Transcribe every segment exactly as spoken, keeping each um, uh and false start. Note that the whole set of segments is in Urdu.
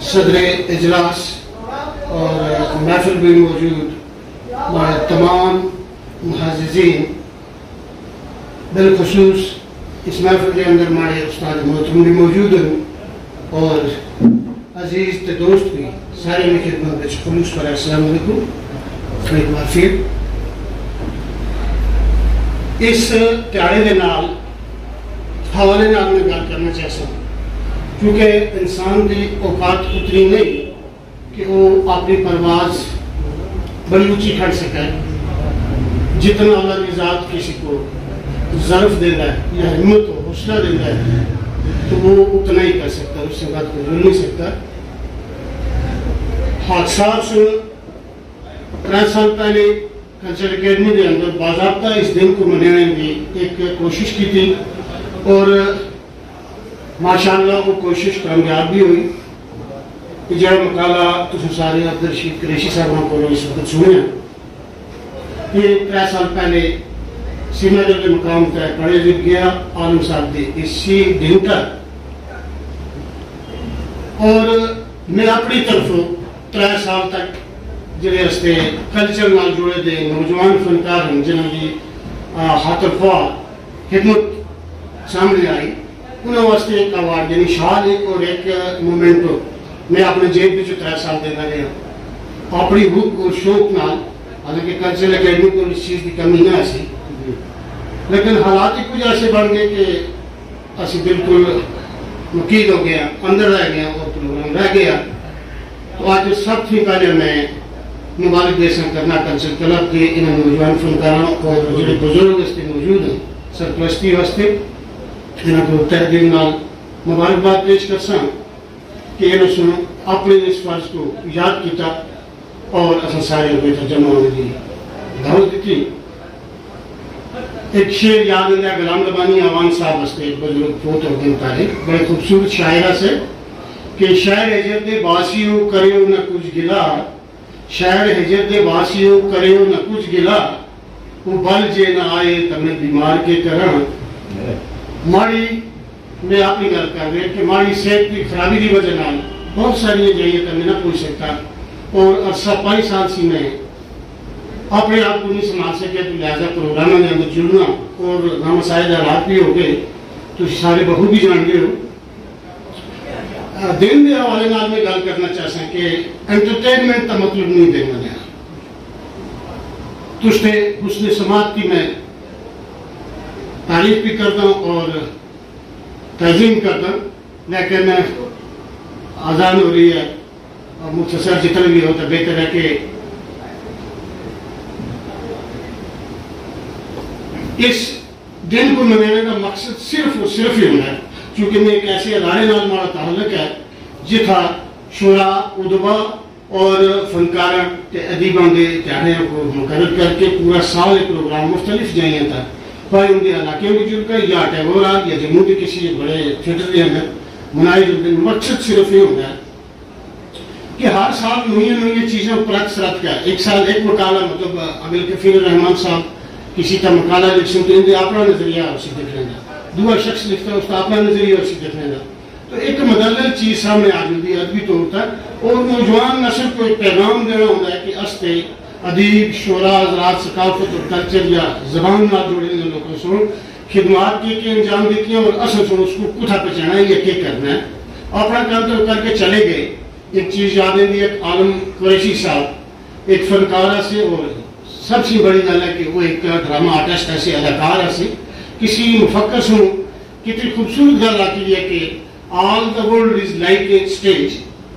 صدر اجلاس اور محفل بھی موجود تمام معززین، بالخصوص اس محفل کے اندر ہمارے استاد محترم بھی موجود ہیں اور عزیز تے دوست بھی سارے میں خدمت میں خلوص پر السلام علیکم ایک بار پھر اس تیارے کے نال حوالے نال میں گل کرنا چاہتا ہوں کیونکہ انسان کی اوقات اتنی نہیں کہ وہ اپنی پرواز بڑی اونچی کھڑ سکے، جتنا اللہ کی ذات کسی کو ظرف دیتا ہے یا ہمت ہو حوصلہ دیتا ہے تو وہ اتنا ہی کر سکتا ہے، اس سے بات کو جڑ نہیں سکتا۔ حادثات سے تین سال پہلے کلچر اکیڈمی کے اندر باضابطہ اس دن کو منانے کی ایک کوشش کی تھی اور ماشاءاللہ وہ کوشش کامیاب بھی ہوئی کہ جب مقالہ تم سارے عبدالرشید قریشی صاحب کو اس وقت سنیا یہ تین سال پہلے سینئر کے مقام تک پڑھے لکھ گیا عالم صاحب دے اسی دن تک، اور میں اپنی طرف تر سال تک جڑے رستے کلچر نال جڑے دے نوجوان فنکار ہیں جنہوں کی خاطر خواہ خدمت سامنے آئی انہوں واسطے ایک اوارڈ یعنی شال ایک اور ایک مومنٹو میں اپنے جیب میں جو تر سال دینا گیا اپنی بھوک اور شوق نال، حالانکہ کلچرل اکیڈمی کو اس چیز کی کمی نہ سی لیکن حالات ہی کچھ ایسے بن گئے کہ اسی بالکل مقید ہو گیا، اندر رہ گیا اور پروگرام رہ گیا۔ تو آج سب سے پہلے میں مبارک دیسن کرنا کلچر کلب کے ان نوجوان فنکاروں اور جو بزرگ اس کے موجود ہیں سرپرستی واسطے انہوں کو تہ دل نال مبارکباد پیش کر ساں کہ انہوں سنو اپنے اس فرض کو یاد کیتا اور اصل سارے بیٹھا جمع ہونے کی دعوت دیتی۔ ایک شعر یاد ہے غلام ربانی آوان صاحب واسطے ایک بزرگ فوت ہو گئے تاریخ بڑے خوبصورت شاعرہ سے کہ شہر ہجر دے باسیوں کریو نہ کچھ گلا، شہر ہجر دے باسیوں کریو نہ کچھ گلا، وہ بل جے نہ آئے تمہیں بیمار کے کرن۔ ماڑی میں آپ کی گل کر رہے کہ ماڑی صحت کی خرابی کی وجہ نال بہت ساری جائیے تو میں نہ پوچھ سکتا اور عرصہ پانچ سال سی میں اپنے آپ کو نہیں سنبھال سکے تو لہٰذا پروگراموں کے اندر جڑنا اور نامسائل حالات بھی ہو گئے تو سارے بہو بھی جان گئے ہو۔ دن کے حوالے نال میں گل کرنا چاہتا ہوں کہ انٹرٹینمنٹ کا مطلب نہیں دینا دیا تجھے حسن سماعت کی میں تعریف بھی کرتا ہوں اور تعظیم کرتا ہوں، لیکن آزان ہو رہی ہے اور مختصر جتنا بھی ہوتا بہتر ہے کہ اس دن کو منانے کا مقصد صرف اور صرف ہی ہونا ہے کیونکہ میں ایک ایسے ادارے نال ہمارا تعلق ہے جتھا شعرا ادبا اور فنکار ادیباں کے تیاریاں کو مقرر کر کے پورا سال ایک پروگرام مختلف جائیں تھا پائے ان کے علاقے میں جل کر یا ٹیگورا یا جموں کے کسی بڑے تھیٹر کے اندر منائے جلتے مقصد صرف یہ ہوتا ہے کہ ہر سال نئی نئی چیزیں پرت سرت کا ایک سال ایک مقالہ مطلب عبد الکفیل الرحمان صاحب کسی کا مقالہ لکھ سکتے ہیں اپنا نظریہ اسی دیکھ لینا، دوسرا شخص لکھتا ہے اس کا اپنا نظریہ اسی دیکھ لینا، تو ایک مدلل چیز سامنے آ جاتی ہے ادبی طور پر اور نوجوان نسل کو ایک پیغام دینا ہوتا ہے کہ استے ادیب شعرا حضرات ثقافت اور کلچر یا زبان نہ جوڑے لوگوں سن خدمات کی کے انجام دیتی ہیں اور اصل سن اس کو کتھا پہچانا ہے یا کیا کرنا ہے اپنا کام تو کر کے چلے گئے۔ ایک چیز یاد ہے ایک عالم قریشی صاحب ایک فنکارہ سے اور سب سے بڑی گل ہے کہ وہ ایک ڈرامہ آرٹسٹ ایسے اداکار ایسے کسی مفکر سنوں کتنی خوبصورت گل آتی ہے کہ all the world is like a stage,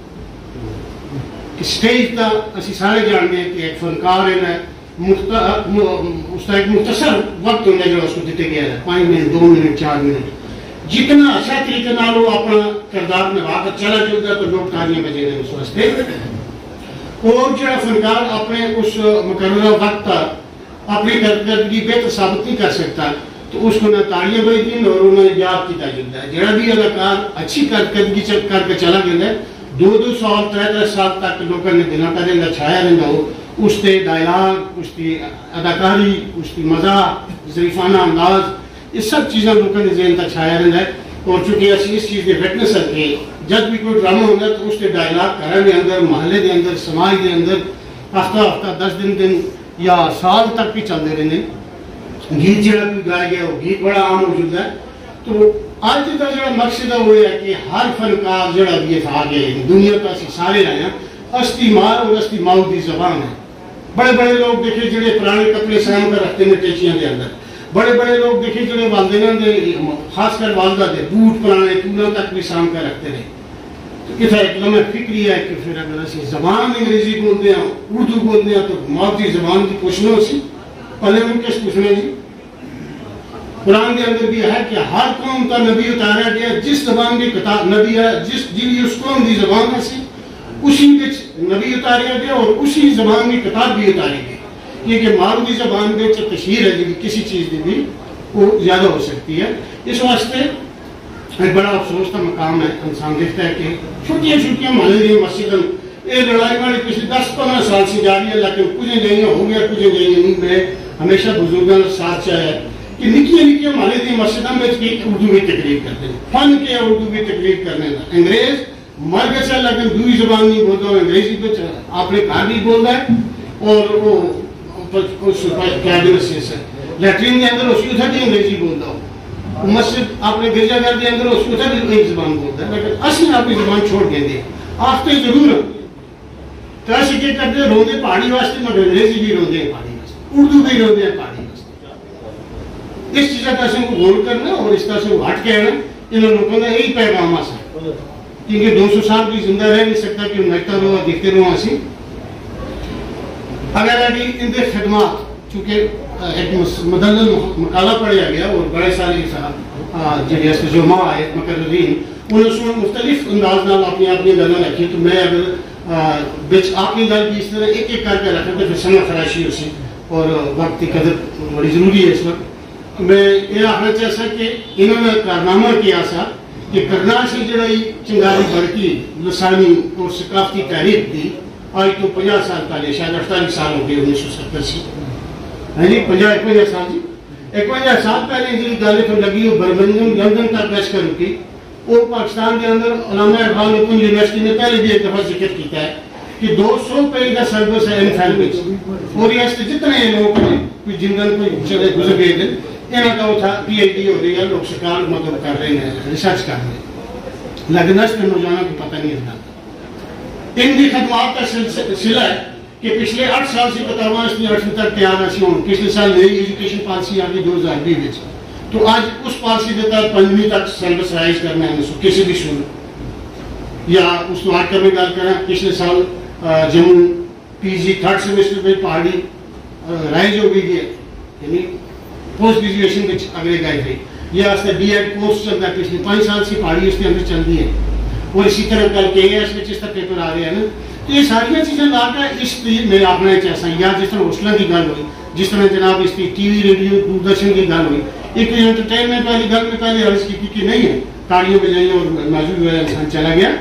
stage کا اسی سارے جانتے ہیں کہ ایک فنکار ہے اس کا ایک مختصر وقت ہونا جو اس کو دیتے گیا ہے پانچ منٹ دو منٹ چار منٹ جتنا اچھا طریقے نال وہ اپنا کردار نبھا کر چلا جلتا ہے تو لوگ تالیاں بجے رہے اس واسطے اور جو فنکار اپنے اس مقررہ وقت تک اپنی کارکردگی بہتر ثابت نہیں کر سکتا تو اس کو نہ تالیاں بجتی اور انہیں یاد کیا جاتا ہے جڑا بھی اداکار اچھی کارکردگی کر کے چلا گیا ہے دو دو سال تر تر سال تک لوگوں نے دلوں کا رہتا چھایا رہتا ہو اس کے ڈائلاگ اس کی اداکاری اس کی مزاح ظریفانہ انداز یہ سب چیزیں لوگوں نے ذہن تک چھایا رہتا ہے اور چونکہ اسی اس چیز کے فٹنس ہے کہ جب بھی کوئی ڈرامہ ہوتا تو اس کے ڈائلاگ گھر کے اندر محلے کے اندر سماج کے اندر ہفتہ ہفتہ دس دن دن یا سال تک بھی چلتے رہتے ہیں گیت جہاں کوئی گایا گیا وہ گیت بڑا عام موجود ہے تو آج کا جو مقصد ہے وہ ہے کہ ہر فنکار جڑا بھی تھا آگے دنیا کا اسی سارے آئے ہیں استی مار اور استی ماؤ کی زبان ہے بڑے بڑے لوگ دیکھے جڑے پرانے کپڑے سام کر رکھتے ہیں ٹیچیاں کے اندر بڑے بڑے لوگ دیکھے جڑے والدین دے خاص کر والدہ دے بوٹ پرانے ٹولوں تک بھی سام کر رکھتے رہے تو کتنا ایک لمحہ فکری ہے کہ پھر اگر اسی زبان انگریزی بولتے ہیں اردو بولتے ہیں تو مادری زبان کی پوچھنا سی پہلے ہم کس پوچھنا جی قرآن کے اندر بھی ہے کہ ہر قوم کا نبی اتارا گیا جس زبان کی کتاب نبی ہے جس جی اس قوم کی زبان ہے سی اسی وچ نبی اتاریا گیا اور اسی زبان کی کتاب بھی اتاری گئی کیونکہ مادری زبان کے تشہیر ہے جی کسی چیز کی بھی وہ زیادہ ہو سکتی ہے اس واسطے ایک بڑا افسوس کا مقام ہے انسان دیکھتا ہے کہ چھوٹیاں چھوٹیاں محلے کی مسجد یہ لڑائی والی پچھلے دس پندرہ سال سے جاری ہے لیکن کچھ نہیں ہو گیا کچھ نہیں میں ہمیشہ بزرگوں کے ساتھ چاہے کہ نکیاں نکیاں محلے کی مسجدوں میں اردو بھی تقریر کرتے ہیں فن کے اردو بھی تقریر کرنے کا انگریز مر گیا لیکن دوسری زبان نہیں بولتا ہوں انگریزی پہ اپنے گھر بھی بول رہا ہے اور وہ لیٹرین کے اندر اس کی ادھر بھی انگریزی بولتا ہوں مسجد اپنے گرجا گھر کے اندر اس کی ادھر بھی ایک زبان بولتا ہے لیکن اصل اپنی زبان چھوڑ دیں گے آختے ضرور تو ایسے کیا کرتے ہیں روندے پہاڑی واسطے مگر انگریزی بھی روندے ہیں پہاڑی واسطے اردو بھی روندے ہیں پہاڑی واسطے اس چیز کا سے غور کرنا اور اس طرح سے ہٹ کہنا انہوں لوگوں کا یہی پیغام آسا کیونکہ دو سو سال بھی زندہ رہ نہیں سکتا کہ نکتا رہو دیکھتے رہو ایسی اگر ابھی ان کے خدمات چونکہ ایک مدلل مقالہ پڑھیا گیا اور بڑے سارے صاحب جڑے جو ماں آئے مقررین انہوں نے مختلف انداز نال اپنی اپنی گلیں رکھی تو میں اگر بچ اپنی گل بھی اس طرح ایک ایک کر کے رکھا تو پھر سمجھ خراشی ہو سی اور وقت کی قدر بڑی ضروری ہے اس وقت میں یہ آخنا چاہتا کہ انہوں نے کارنامہ کیا سا کہ کرنا سی جڑائی چنگاری بڑھتی لسانی اور ثقافتی تحریک دی آج تو پنجہ سال پہلے شاید اڑتالیس سال ہو گئے انیس سو ستر سے ہے جی پنجہ اکوجا سال جی اکوجا سال پہلے جی گل تو لگی وہ برمنگم لندن تک بیس کر رکی وہ پاکستان کے اندر علامہ اقبال اوپن یونیورسٹی نے پہلے بھی ایک دفعہ ذکر کیتا ہے کہ دو سو پیج کا سلیبس ہے انفیلمنٹس اور یہ جتنے لوگ کوئی جنگل کوئی چلے گزر گئے تھے یہاں کا وہ تھا پی ایچ ڈی ہو رہی ہے لوگ سکال مطلب کر رہے ہیں ریسرچ کر رہے ہیں لیکن اس میں نوجوانوں کو پتہ نہیں ہوتا ان کی خدمات کا سلسلہ ہے کہ پچھلے آٹھ سال سے کتاباں اس نے آٹھویں تک تیار ایسی ہوں پچھلے سال نئی ایجوکیشن پالیسی آ گئی دو ہزار بیس تو آج اس پالیسی کے تحت پنجویں تک سلیبس رائز کرنا ہے کسی بھی صورت یا اس کو آٹھ کرنے گل کریں پچھلے سال جموں پی جی تھرڈ سیمسٹر میں پہاڑی رائز ہو گئی ہے یعنی پوسٹ گریجویشن کے اگلے گئے تھے یہ آج ڈی ایڈ کورس چلتا ہے پچھلے پانچ سال سے پہاڑی اس کے اندر چل رہی ہے اور اسی طرح کل کے اے ایس میں جس طرح پیپر آ رہے ہیں نا تو یہ ساری چیزیں لا کر اس میں آپنا چاہتا ہوں یا جس طرح حوصلہ کی گل ہوئی جس طرح جناب اس کی ٹی وی ریڈیو دوردرشن کی گل ہوئی ایک انٹرٹینمنٹ والی گل میں پہلے عرض کی کہ نہیں ہے تاڑیوں بجائیں اور موجود ہوا انسان چلا گیا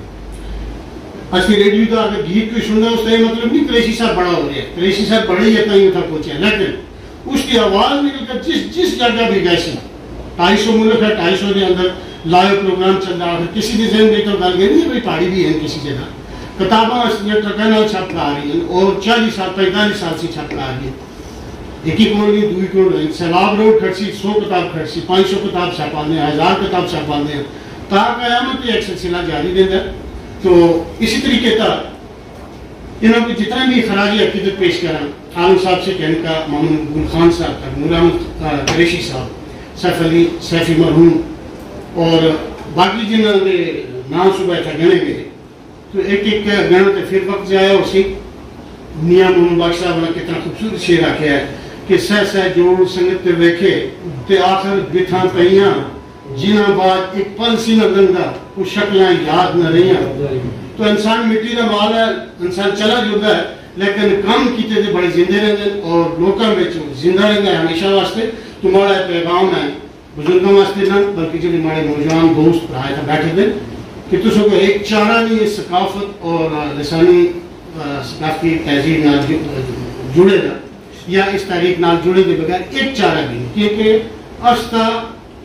آج کی ریڈیو تو اگر گیت کوئی سن رہا اس کا یہ مطلب نہیں قریشی صاحب بڑا ہو گیا قریشی صاحب بڑے ہی کہیں تک پہنچے لیکن اس کی آواز نکل کر جس جس جگہ بھی گئے سی ڈھائی سو ملک ہے ڈھائی سو کے اندر لائیو پروگرام چل رہا ہے کسی بھی ذہن میں تو گل گئی نہیں بھائی پہاڑی بھی ہے کسی جگہ کتاباں ٹرکنا چھپ لا رہی ہیں اور چالیس سال پینتالیس سال سے چھپ لا رہی ہے ایک ہی کوڑ گئی دوئی کوڑ گئی سیلاب روڈ کھڑسی سو کتاب کھڑسی پانچ سو کتاب چھپا دیں ہزار کتاب چھپا دیں تا قیامت ایک سلسلہ جاری دیں گا تو اسی طریقے کا انہوں کو جتنا بھی خراج عقیدت پیش کریں عالم صاحب سے کہنے کا محمد گل خان صاحب تک مولانا قریشی صاحب سیف علی سیفی مرحوم اور باقی جنہوں نے نام صبح تھا گنے گئے تو ایک ایک گنا تو پھر وقت جایا اسی میاں محمد بخش صاحب نے کتنا خوبصورت شعر رکھا ہے کہ سہ سہ جوڑ سنگت تے ویکھے تے آخر بتھاں پئیاں جنہاں بعد ایک پل سی نہ گندا وہ شکلاں یاد نہ رہیاں تو انسان مٹی کا مال ہے انسان چلا جڑتا ہے لیکن کام کیتے تھے بڑے زندے رہتے ہیں اور لوکاں وچ زندہ رہتا ہے ہمیشہ واسطے تمہارا پیغام ہے بزرگوں واسطے نہ بلکہ جو ہمارے نوجوان دوست رائے تھا بیٹھے تھے کہ تسوں کو ایک چارہ نہیں اس ثقافت اور لسانی ثقافتی تہذیب نال جڑے گا یا اس تاریخ نال جڑے کے بغیر ایک چارہ بھی نہیں کیونکہ استا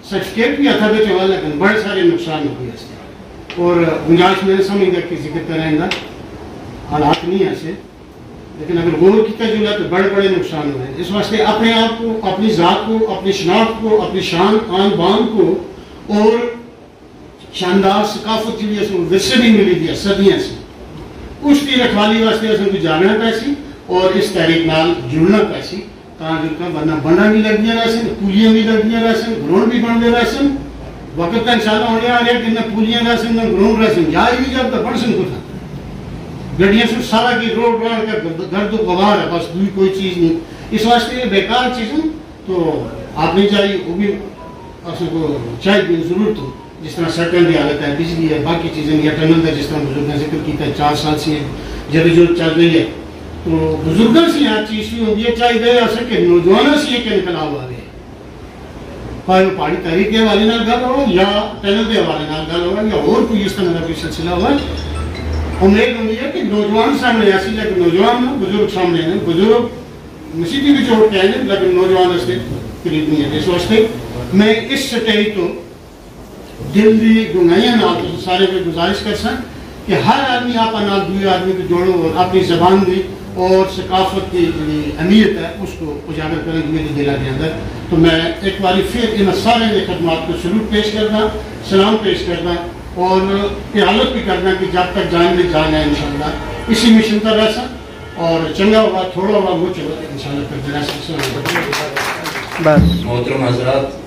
سرٹیفکیٹ بھی اتھا بیچے والا لیکن بڑے سارے نقصان ہوئی اس کے اور گنجائش میں نے سمجھ گیا کہ ذکر کریں گا حالات نہیں ایسے لیکن اگر غور کیا جو ہے تو بڑے بڑے نقصان ہوئے اس واسطے اپنے آپ کو اپنی ذات کو اپنی شناخت کو اپنی شان آن بان کو اور شاندار ثقافت کی بھی ورثے بھی ملی دیا صدیاں سے اس کی رکھوالی واسطے اصل کو جاگنا پیسی اور اس تحریک نال جڑنا پیسی تاں جو کا ورنہ بننا بھی لگ دیا رہ سن پولیاں بھی لگ دیا رہ سن گراؤنڈ بھی بن دے رہ سن وقت کا انشاءاللہ ہونے آ رہا کہ نہ پولیاں رہ سن نہ گراؤنڈ رہ سن جائے بھی جب تک بڑھ سن کو تھا گڈیاں سے سارا کی روڈ روڈ کا گرد و غبار ہے بس دوئی کوئی چیز نہیں اس واسطے یہ بیکار چیزیں تو آپ نہیں چاہیے وہ بھی اصل کو چاہیے بھی ضرورت ہو جس طرح سڑکیں کی حالت ہے بجلی ہے باقی چیزیں یا ٹنل ہے جس طرح بزرگ نے ذکر کیا ہے چار سال سے جد جو چل رہی ہے تو بزرگوں سے یہاں چیز بھی ہوتی ہے چاہیے گئے ایسا کہ نوجوانوں سے یہ کہ انقلاب آ رہے ہیں خواہ وہ پہاڑی تحریک کے حوالے نال گل ہو یا ٹنل کے حوالے نال گل ہو یا اور کوئی اس طرح کا کوئی سلسلہ ہوا امید ہوئی ہے کہ نوجوان سامنے ایسی لیکن نوجوان بزرگ سامنے ہیں بزرگ مسیحی بھی چھوڑ کے آئے ہیں لیکن نوجوان اس سے قریب نہیں ہے اس واسطے میں اس سٹیج تو دل دی گنگائیاں نال تو سارے پہ گزارش کر سکیں کہ ہر آدمی آپ نال دوئے آدمی کو جوڑو اور اپنی زبان دی اور ثقافت کی اہمیت ہے اس کو اجاگر کریں گے میرے دلہ کے اندر تو میں ایک باری پھر ان سارے خدمات کو سلوٹ پیش کرنا سلام پیش کرنا اور اعالت بھی کرنا کہ جب تک جان میں جانا ہے انشاءاللہ اسی مشن پر رہ سکیں اور چنگا ہوگا تھوڑا ہوگا وہ چلو انشاءاللہ کرتے رہ سکیں بس محترم حضرات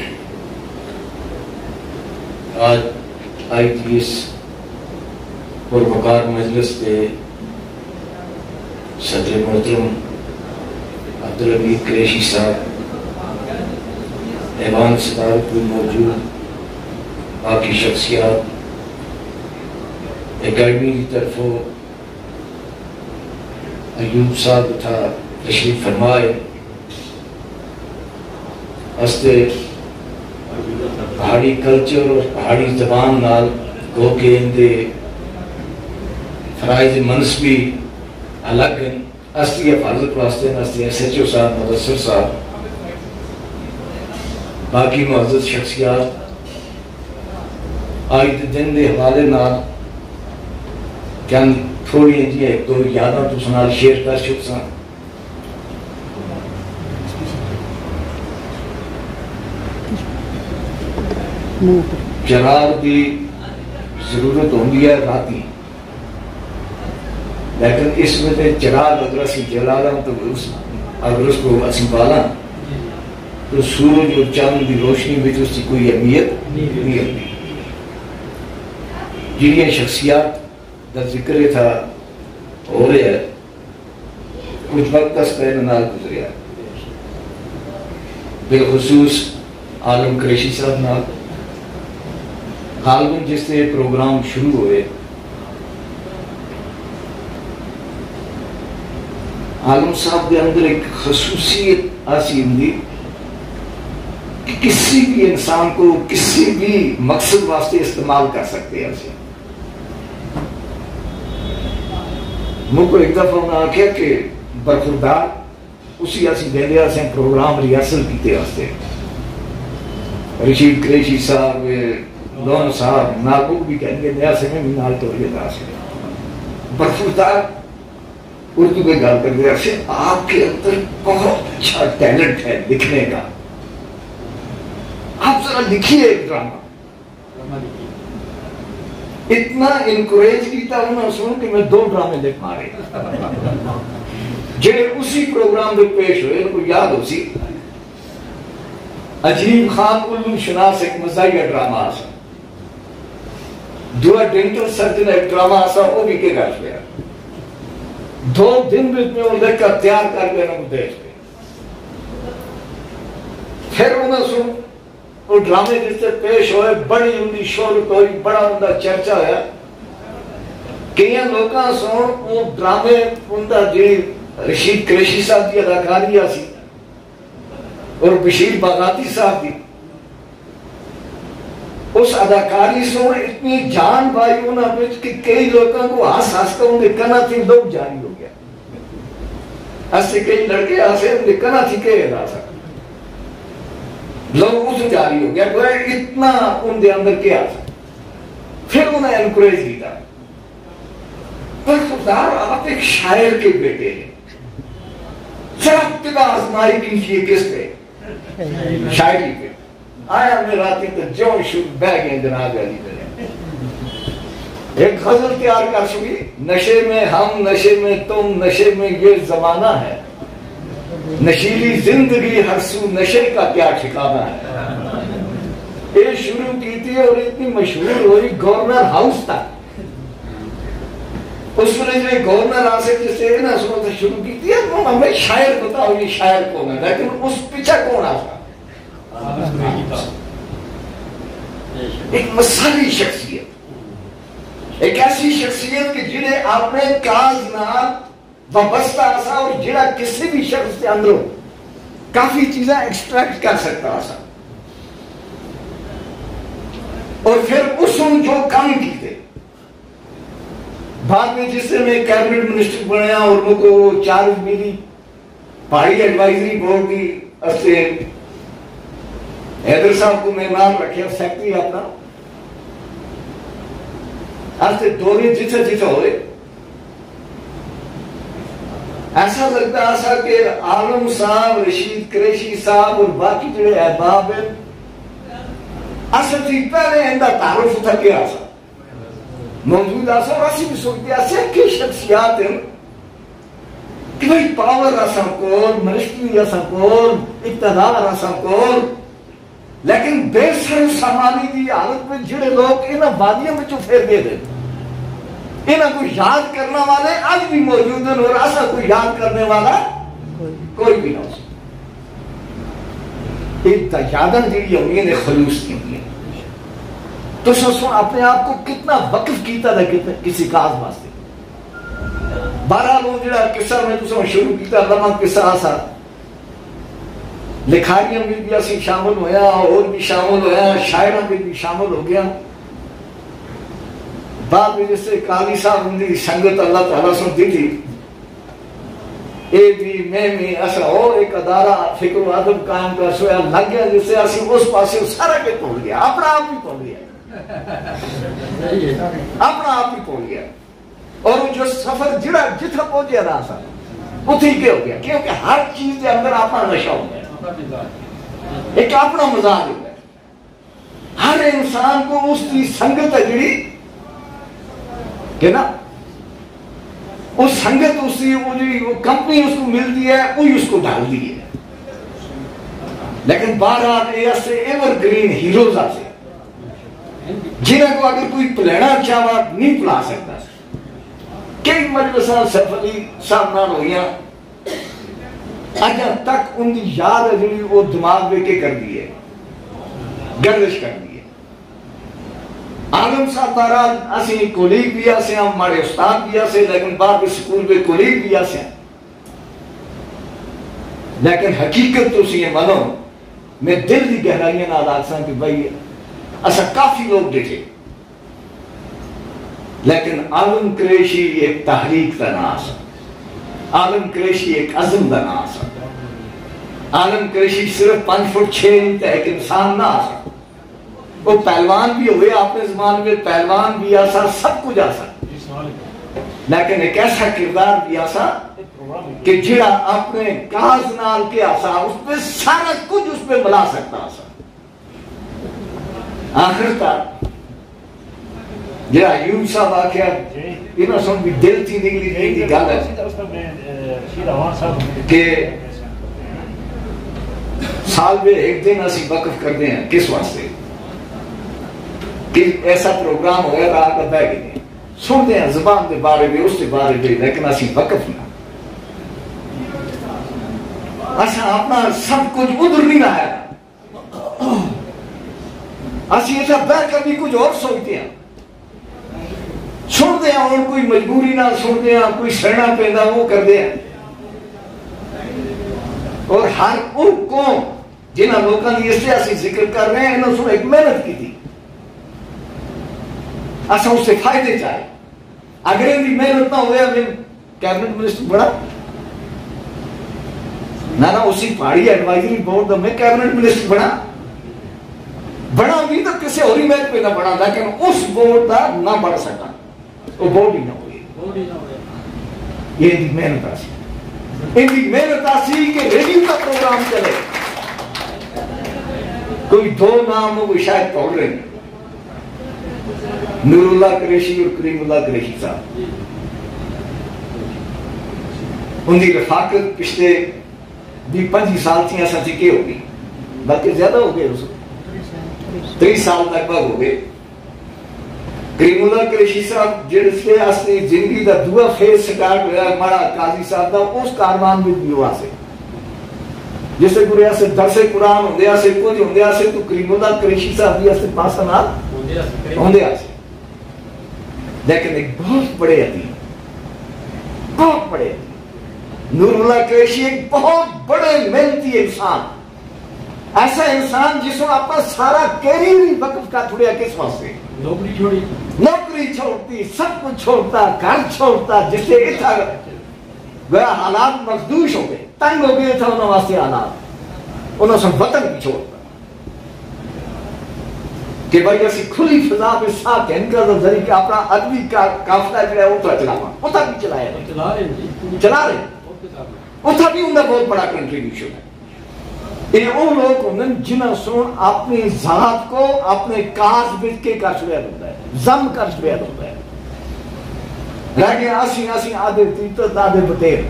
آج آئی ٹی ایس پروقار مجلس کے صدر محترم عبدالحمید قریشی صاحب ایوان صدارت میں موجود باقی شخصیات اکیڈمی کی طرفوں ایوب صاحب تھا تشریف فرمائے ہستے پہاڑی کلچر اور پہاڑی زبان نال گو کے اندے فرائض منصبی الگ ہیں ہستی حفاظت واسطے ہستی ایس ایچ او صاحب مدثر صاحب باقی معزز شخصیات آج دن دے حوالے نال چند تھوڑی جی ایک دو یاداں تو سنال شیئر کر چکا چراغ دی ضرورت ہوندی ہے راتی لیکن اس میں تے چراغ اگر اسی جلا رہا تو اگر اس کو اسی بالا تو سورج اور چاند دی روشنی میں تو اس کی کوئی اہمیت نہیں ہوتی جنہیں شخصیات کا ذکر تھا ہو رہا ہے کچھ وقت اس پہلے نال گزریا بالخصوص عالم قریشی صاحب نال غالباً جس سے پروگرام شروع ہوئے عالم صاحب کے اندر ایک خصوصیت ایسی ہوندی کہ کسی بھی انسان کو کسی بھی مقصد واسطے استعمال کر سکتے ہیں اسے مجھ کو ایک دفعہ انہوں نے آکھیا کہ برخوردار اسی ایسی دیندے سے پروگرام ریاسل کیتے واسطے رشید قریشی صاحب لون صاحب ناگوک بھی کہیں گے نیا سے میں نال تو یہ دا سے برخوردار اردو میں گال کر دیا سے آپ کے اندر بہت اچھا ٹیلنٹ ہے لکھنے کا آپ ذرا لکھیے ایک ڈرامہ اتنا انکوریج کیتا انہوں نے سن کہ میں دو ڈرامے لکھ مارے جنہیں اسی پروگرام میں پیش ہوئے ان کو یاد ہو سی عجیب خان علم شناس ایک مزاحیہ ڈرامہ آسا دو ڈینٹل سرجن ایک ڈرامہ آسا وہ بھی کے گاش گیا دو دن میں میں وہ لکھ کر تیار کر گئے نمو دیش پہ پھر انہوں نے سن وہ ڈرامے جس سے پیش ہوئے بڑی اندی شہرت ہوئی بڑا اندہ چرچا ہے کئیاں لوگاں سن وہ ڈرامے اندہ جی رشید قریشی صاحب دی اداکاری آسی اور بشیر باغاتی صاحب دی اس اداکاری سن اتنی جان بھائی انہوں نے کہ کئی لوگوں کو ہاس ہاس کا ان کے کنا تھی لوگ جاری ہو گیا ایسے کئی لڑکے آسے ان کے کنا تھی کہ ادا سکتا لوگ اس جاری ہو گیا ان دے اندر کیا تھا. پھر انہیں انکریج کیا. پر خوددار آپ ایک شاعر کے بیٹے ہیں, ذرا ابتدا آزمائی کیجیے کس پہ؟ شاعری پہ. آیا میں راتی تو جو شروع بہ گئے جناب علی پہ. ایک غزل تیار کر چکی, نشے میں ہم, نشے میں تم, نشے میں یہ زمانہ ہے, نشیلی زندگی ہر سو نشے کا کیا ٹھکانہ ہے. یہ شروع کی تھی اور اتنی مشہور ہوئی گورنر ہاؤس تک. اس نے جو گورنر ہاؤس سے جس سے نا سنو تو شروع کی تھی, ہمیں شاعر بتاؤ یہ شاعر کون ہے, لیکن اس پیچھے کون آتا؟ ایک مثالی شخصیت, ایک ایسی شخصیت کہ جنہیں آپ نے کاز نال وابستہ آسا اور جڑا کسی بھی شخص کے اندروں کافی چیزیں ایکسٹریکٹ کر سکتا آسا. اور پھر اس نے جو کام کی تھے بعد میں جس سے میں کیبنٹ منسٹر بنایا اور مجھ کو چارج ملی پہاڑی ایڈوائزری بورڈ کی اسے حیدر صاحب کو میں نام رکھیا سیکٹری اپنا. ایسے دورے جتھے جتھے ہوئے ایسا لگتا ایسا کہ عالم صاحب, رشید قریشی صاحب اور باقی جڑے احباب ہیں اصل تھی پہلے اندہ تعارف تھا کیا ایسا موجود ایسا. اور ایسی بھی سوچتے ایسے کی شخصیات ہیں کہ بھئی پاور ایسا کون, منسٹری ایسا کون, اقتدار ایسا کون, لیکن بے سر سامانی دی حالت میں جڑے لوگ انہاں وادیوں میں جو پھر دے دیں, انہاں کو یاد کرنا والے آج بھی موجود ہیں اور ایسا کوئی یاد کرنے والا کوئی بھی نہ ہو سکتا. ایک یادن جڑی امید خلوص کی ہے تو سن اپنے آپ کو کتنا وقف کیتا تھا کسی کاز واسطے. بہرحال وہ جڑا قصہ میں تو شروع کیتا لمحہ قصہ آسا لکھاریاں بھی بھی اسی شامل ہویا, اور بھی شامل ہویا, شاعرہ بھی بھی شامل ہو گیا. بعد میں جس سے قاضی صاحب اندھی سنگت اللہ تعالیٰ سن دی تھی, اے بھی میں بھی ایسا اور ایک ادارہ فکر و عدم قائم کر سویا لگ گیا جس سے اسی اس پاسے سارا کے توڑ گیا, اپنا آپ ہی توڑ گیا, اپنا آپ ہی توڑ گیا. اور جو سفر جڑا جتھا پہنچیا رہا سا اتھی کے ہو گیا, کیونکہ ہر چیز کے اندر اپنا نشہ ہو گیا, ایک اپنا مزاج ہو گیا. ہر انسان کو اس کی سنگت ہے جڑی کہ نا اس سنگت اس کی وہ جڑی وہ کمپنی اس کو ملتی ہے وہی اس کو ڈالتی ہے. لیکن بہرحال ایسے ایور گرین ہیروز آتے جنہیں کو اگر کوئی پلینا چاہوا نہیں پلا سکتا. کئی مجلساں سیف علی صاحب نال ہوئیاں اجا تک ان کی یاد جڑی وہ دماغ میں کے کر دی ہے, گردش کر دی ہے. عالم صاحب بہرحال اسی کولیگ بھی آسے ہیں, ہمارے استاد بھی آسے, لیکن بعد سکول میں کولیگ بھی آسے ہیں. لیکن حقیقت تو سی منو میں دل دی گہرائیاں نال آکساں کہ بھائی اسا کافی لوگ دیکھے, لیکن عالم قریشی ایک تحریک کا نام آسا, عالم قریشی ایک عزم کا نام آسا. عالم قریشی صرف پانچ فٹ چھ انچ ایک انسان نہ آسا, وہ پہلوان بھی ہوئے اپنے زمان میں, پہلوان بھی آسا, سب کچھ آسا, لیکن ایک ایسا کردار بھی آسا کہ جڑا اپنے کاز نال کے آسا اس پہ سارا کچھ اس پہ ملا سکتا آسا. آخر تک جڑا ایوب صاحب آکھیا انہاں سن بھی دل تھی نکلی نہیں دی گل ہے کہ سال میں ایک دن اسی وقف کر دیں ہیں کس واسطے کہ ایسا پروگرام ہویا رہا کر بہ گئے سن دیں ہیں زبان دے بارے میں اس دے بارے میں, لیکن اسی وقف نہ اچھا اپنا سب کچھ ادھر نہیں رہا ہے. اسی ایسا بہ کر بھی کچھ اور سوچتے ہیں, سن دیں اور کوئی مجبوری نہ سن دیں, کوئی سڑنا پیدا وہ کر دیں. اور ہر ان قوم جنہاں لوگوں کی اس سے اسی ذکر کر رہے ہیں انہوں نے ایک محنت کی تھی, ایسا اس سے فائدے چاہے. اگر ان کی محنت نہ ہوئے میں کیبنٹ منسٹر بڑا نہ نہ اسی پہاڑی ایڈوائزری بورڈ میں کیبنٹ منسٹر بڑا بڑا بھی تو کسی اور محل پہ نہ بڑا، لیکن اس بورڈ کا نہ بڑھ سکا، وہ بورڈ ہی نہ ہوئی. یہ دی محنت آسی، ان دی محنت آسی کہ ریڈیو کا پروگرام چلے. کوئی دو نام ہو وہ شاید پڑھ رہے ہیں، نور اللہ قریشی اور کریم اللہ قریشی صاحب. ان دی رفاقت پچھلے بھی پنجی سال تھی ایسا تھی کہ ہوگی، بلکہ زیادہ ہو گئے، اس تیس سال تک بگ ہو گئے. کریم اللہ قریشی صاحب جڑ سے اصلی زندگی دا دعا فیس سٹارٹ ہوا ہمارا قاضی صاحب دا، اس کاروان بھی بھی ہوا سے جس سے گریا سے درس قرآن ہوندیا سے کچھ ہوندیا سے تو کریم اللہ قریشی صاحب بھی اس پاسا نہ ہوندیا سے. لیکن ایک بہت بڑے عظیم، بہت بڑے عظیم نور اللہ قریشی ایک بہت بڑے محنتی انسان، ایسا انسان جس کو اپنا سارا کیریئر ہی وقف کا چھوڑیا. کس واسطے؟ نوکری چھوڑی، نوکری چھوڑتی، سب کچھ چھوڑتا، گھر چھوڑتا، جس سے اتنا گویا حالات مخدوش ہو گئے، تنگ ہو گئے تھا انہوں واسطے حالات، انہوں سے وطن بھی چھوڑتا کہ بھائی ایسی کھلی فضا میں ساتھ ان کا ذریعہ کہ اپنا ادبی قافلہ جو ہے اتنا چلاوا، اتنا بھی چلایا چلا رہے چلا رہے اتنا بھی ان کا بہت بڑا کنٹریبیوشن ہے. یہ وہ لوگ ہوندن جنہاں سن اپنی ذات کو اپنے کاز بچ کے کر چھوڑیا ہوتا ہے، زم کر چھوڑیا ہوتا ہے. لیکن اسی اسی آدھے تیتر آدھے بتیر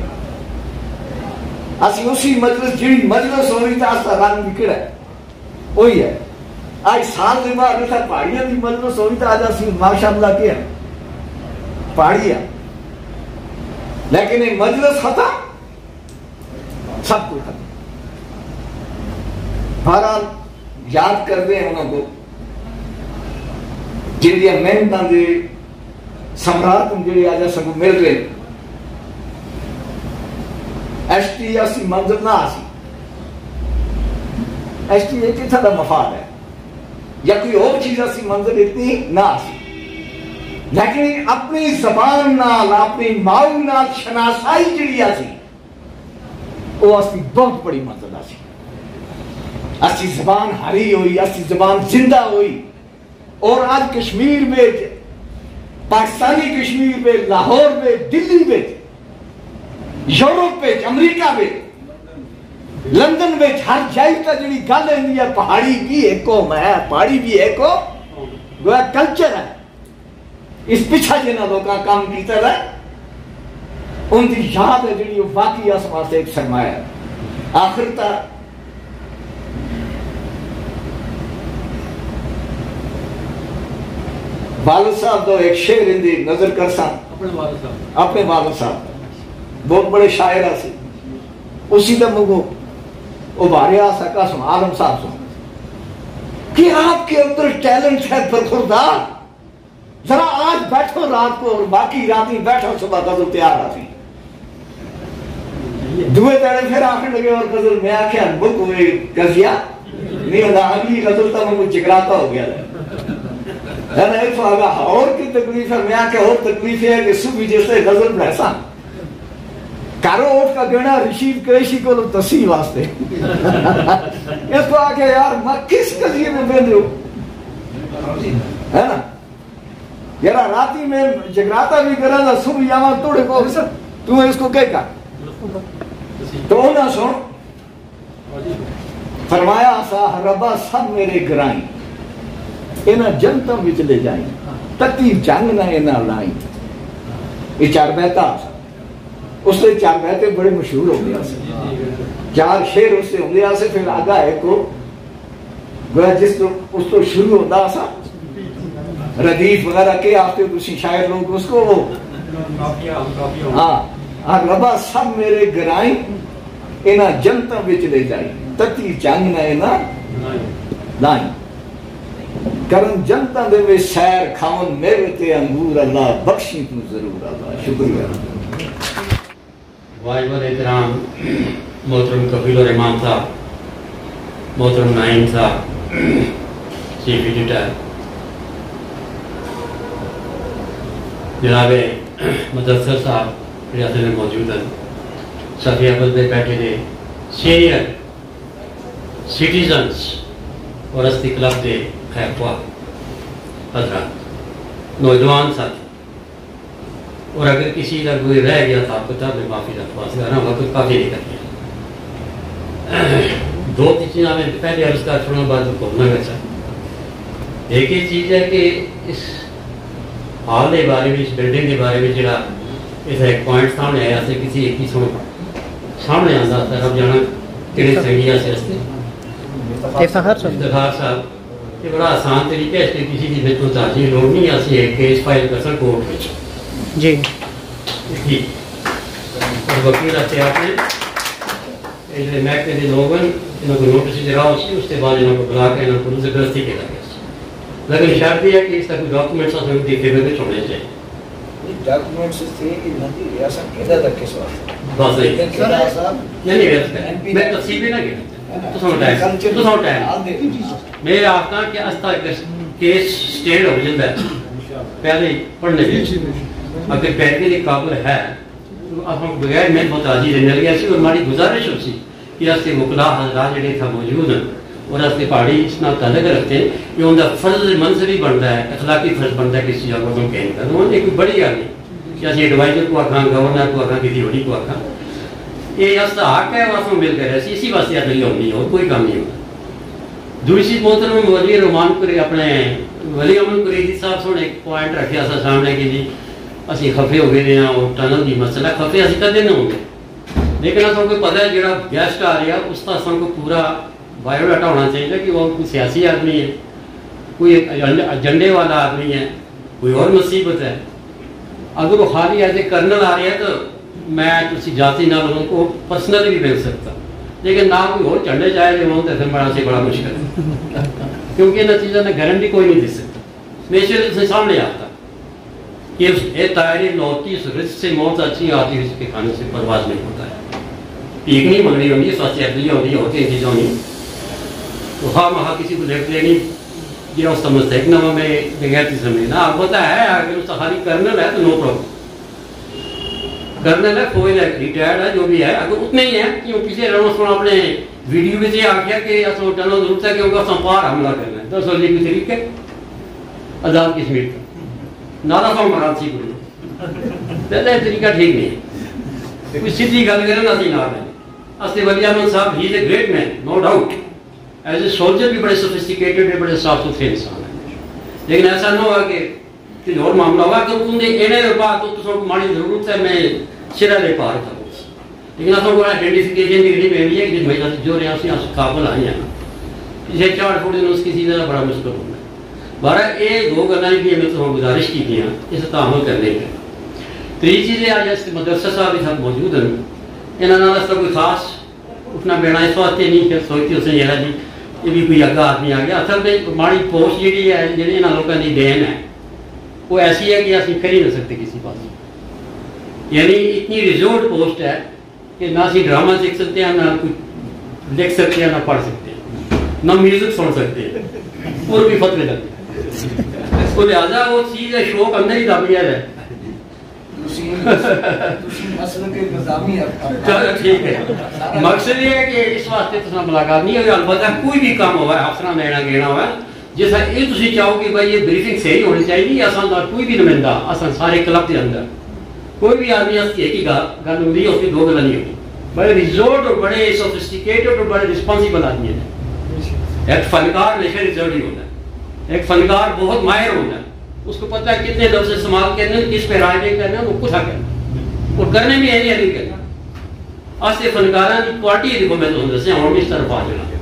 اسی اسی مجلس جڑی مجلس ہوئی تھا اس رنگ نکڑا ہے وہی ہے. آج سال دے بعد تھا پہاڑیاں دی مجلس ہوئی تھا، آج اسی ماشاءاللہ کیا پہاڑیاں، لیکن یہ مجلس ختم، سب کچھ ختم. بہرحال یاد کر دیں انہوں کو جن دیا محنتاں دے سمراٹ جڑے آج سنگو مل رہے. ایس ٹی اسی منظر نہ آسی، ایس ٹی ایک اتنا دا مفاد ہے یا کوئی اور چیز اسی منظر اتنی نہ آسی، لیکن اپنی زبان نال اپنی ماؤ نال شناسائی جڑی آسی وہ اسی بہت بڑی منظر آسی. اسی زبان ہری ہوئی، اسی زبان زندہ ہوئی. اور آج کشمیر میں، پاکستانی کشمیر میں، لاہور میں، دلی میں، یورپ میں، امریکہ میں، لندن میں، ہر جائی کا جڑی گل ہے پہاڑی بھی ایک قوم ہے، پہاڑی بھی ایک گویا کلچر ہے. اس پیچھا جنہاں لوگاں کام کیتا ہے ان کی یاد ہے جڑی واقعی اس واسطے ایک سرمایہ ہے. آخر تک والد صاحب تو ایک شعر اندی نظر کر سا اپنے والد صاحب بہت بڑے شاعر سے اسی طرح مگو ابھاریا سکا سن عالم صاحب سن کہ آپ کے اندر ٹیلنٹ ہے برخوردار، ذرا آج بیٹھو رات کو اور باقی رات ہی بیٹھو صبح غزل تیار آتی. دوے تیرے پھر آخر لگے اور غزل میں آکھیا بک ہوئے گزیا نہیں ہوتا، اگلی غزل تا مجھے چکراتا ہو گیا ہے نا. ایک تو آگا اور کی تکلیف ہے، میں آکھیا اور تکلیف ہے کہ صبح جیسے غزل بھیسا کارو اوٹ کا گینا رشید قریشی کو لوگ تصیح واسطے اس کو آکھیا یار میں کس قضیے میں بیندھ ہوں ہے نا یارا راتی میں جگراتا بھی کرا تھا صبح یاما توڑے کو تمہیں اس کو کہے گا تو نہ سن فرمایا سا ربا سب میرے گرائیں انہاں جنتوں میں چلے جائیں تتی جنگ نہ انہاں لائیں. یہ چار بیتا اس سے چار بیتے بڑے مشہور ہو گیا سے چار شیر اس سے ہوں گیا سے پھر آگا ہے کو گویا جس تو اس تو شروع ہوتا سا ردیف وغیرہ کے آتے دوسری شاعر لوگ اس کو وہ ہاں ربا سب میرے گرائیں انہاں جنتوں میں چلے جائیں تتی جنگ نہ انہاں لائیں کرن جنتا دے میں سیر کھاؤن میرے تے انگور اللہ بخشی تو ضرور اللہ. شکریہ. واجب احترام محترم کفیل الرحمان صاحب، محترم نائم صاحب، چیف ایڈیٹر، جناب مدثر صاحب ریاست میں موجود ہیں، صفی اول پہ بیٹھے تھے، سینئر سٹیزنز اور استی کلب کے خیر خواہ حضرات نوجوان ساتھی، اور اگر کسی کا کوئی رہ گیا تو آپ کو تب میں معافی درخواست کر رہا ہوں، وقت کافی نکل گیا۔ دو تین چیزیں میں پہلے عرض کر چھوڑنے بعد بولنا گا۔ ایک ہی چیز ہے کہ اس ہال کے بارے میں، اس بلڈنگ کے بارے میں جڑا اس ایک پوائنٹ سامنے آیا سے کسی ایک ہی سو سامنے آتا تھا رب جانا کہڑے سنگیا سے استے افتخار صاحب یہ بڑا آسان طریقہ ہے، اس کے کسی کی بہت تاجی لوڑ نہیں، اسی ایک کیس فائل کر سر کورٹ میں جی جی اور وکیل آتے آپ نے یہ محکمے کے لوگ ہیں انہوں کو نوٹس دراؤ سی، اس کے بعد انہوں کو بلا کے انہوں کو زبردستی کے لگے، لیکن شرط یہ ہے کہ اس کا کوئی ڈاکومنٹس آپ ہمیں دیکھے ہوئے چھوڑنے چاہیے۔ ڈاکومنٹس تھے کہ ندی ریاست کیدا تک کس واسطے بس نہیں یعنی ویسے میں تفصیل بھی نہ گیا تو سو ٹائم تو سو ٹائم میں آپ کا کہ استا کیس سٹیٹ ہو جاتا ہے پہلے پڑھنے میں اگر پہلے کے قابل ہے تو اب ہم بغیر میں متاجی رہنے لگے ایسی اور ہماری گزارش ہو سی کہ اس کے وکلا حضرات جڑے تھا موجود ہیں اور اس کے پہاڑی اس نال تعلق رکھتے ہیں کہ ان کا فرض منصبی بنتا ہے، اخلاقی فرض بنتا ہے کسی جگہ کو کہنے کا، تو ایک بڑی گل نہیں کہ اسی ایڈوائزر کو آکھاں، گورنر کو آکھاں، کسی ہوڑی کو آکھاں، یہ اس کا حق ہے واسوں مل کر ایسی اسی واسطے عدلی ہونی اور کوئی کام نہیں ہوتا۔ دوسری محترم ولی رحمان کو اپنے ولی امن قریشی صاحب سونے ایک پوائنٹ رکھا سا سامنے کہ جی اسی خفے ہو گئے ہیں اور ٹنل کی مسئلہ خفے اسی کدے نہ ہوں گے، لیکن اصل کو پتہ ہے جڑا گیسٹ آ رہا اس کا اصل کو پورا بایو ڈاٹا ہونا چاہیے کہ وہ کوئی سیاسی آدمی ہے، کوئی ایجنڈے والا آدمی ہے، کوئی اور مصیبت ہے۔ اگر وہ خالی ایسے کرنل آ رہا ہے تو میں کسی جاتی نہ لوگوں کو پرسنلی بھی مل سکتا، لیکن نہ کوئی اور جھنڈے چاہے رہے ہوں تو پھر بڑا سے بڑا مشکل ہے، کیونکہ نتیجہ میں گارنٹی کوئی نہیں دے سکتا۔ ہمیشہ سے سامنے آتا کہ یہ تائری لوٹی اس رزق سے موت اچھی آتی ہے، اس کے کھانے سے پرواز نہیں ہوتا ہے، پیک نہیں منگنی ہوگی، سواستی عدلی ہوگی، ہوتی ہیں چیزوں نہیں تو ہاں وہاں کسی کو لیٹ لینی یہ اس کا مستحق نہ میں بغیر کی سمجھنا البتہ ہے اگر اس کا خالی کرنل ہے تو نو پرابلم، کرنل ہے کوئی ہے ریٹائرڈ ہے جو بھی ہے اگر اتنے ہی ہے کہ کسی رنس کو اپنے ویڈیو میں یہ آ گیا کہ اصل ٹنل ضرورت ہے کہ ان کا سمپار حملہ کرنا ہے دس وجہ کی طریقے عذاب کی سمیٹ کا نالا سو مراد سی کوئی پہلے طریقہ ٹھیک نہیں ہے، کوئی سیدھی گل کریں نہ سی نہ رہے۔ اصلی ولی احمد صاحب he is a great man no doubt, as a soldier بھی بڑے سوفسٹیکیٹڈ بڑے صاف ستھرے انسان ہیں، لیکن ایسا نہ ہوا کہ کچھ اور معاملہ ہوا کہ انہیں اینے رپا تو تو سب ماڑی ضرورت ہے میں سرا لے پا رہا تھا، لیکن اصل کو آئیڈینٹیفیکیشن کی نہیں ملی ہے کہ جس مہیلا جو رہے ہیں اس نے قابل آئی ہیں اسے چار فوٹ دن اس کسی طرح بڑا مشکل ہونا ہے۔ بارہ یہ دو گلیں بھی ہمیں تو گزارش کی تھی اس تعامل کرنے کے۔ تیسری چیزیں آج اس مدرسہ صاحب بھی سب موجود ہیں، انہوں نے اس کا کوئی خاص اٹھنا بینا اس واسطے نہیں کہ سوچتی اس نے یہ جی یہ بھی کوئی اگا آدمی آ گیا، اصل میں ماڑی پوسٹ جی ہے جی یہاں لوگوں کی دین ہے وہ ایسی ہے کہ اسی کر ہی نہ سکتے کسی پاس، یعنی اتنی ریزورٹ پوسٹ ہے کہ نہ اسی ڈرامہ سیکھ سکتے ہیں، نہ کوئی لکھ سکتے ہیں، نہ پڑھ سکتے ہیں، نہ میوزک سن سکتے ہیں، اور بھی فتوے لگتے ہیں، تو لہٰذا وہ چیز ہے شوق اندر ہی دب گیا ہے۔ ٹھیک ہے، مقصد یہ ہے کہ اس واسطے تو ملاقات نہیں ہوئی، البتہ کوئی بھی کام ہوا ہے افسران لینا گینا ہوا ہے جیسا یہ تھی چاہو کہ بھائی یہ بریفنگ صحیح ہونی چاہیے، آسان کوئی بھی نمائندہ آسان سارے کلب کے اندر کوئی بھی آدمی ایک ہی گل ہوتی ہے، اس کی دو گلیں نہیں ہوتی، بڑے ریزورٹ اور بڑے سوفسٹیکیٹڈ اور بڑے رسپانسیبل آدمی ہیں۔ ایک فنکار ہمیشہ ریزورٹ ہی ہوتا ہے، ایک فنکار بہت ماہر ہوتا ہے، اس کو پتہ ہے کتنے لفظ استعمال کرنے ہیں، کس پہ رائے کرنا ہے، وہ کتھا کرنا اور کرنے میں یہی نہیں کرنا۔ آج سے فنکاران کی پارٹی دیکھو میں تو دسے اور بھی اس طرف آ جانا۔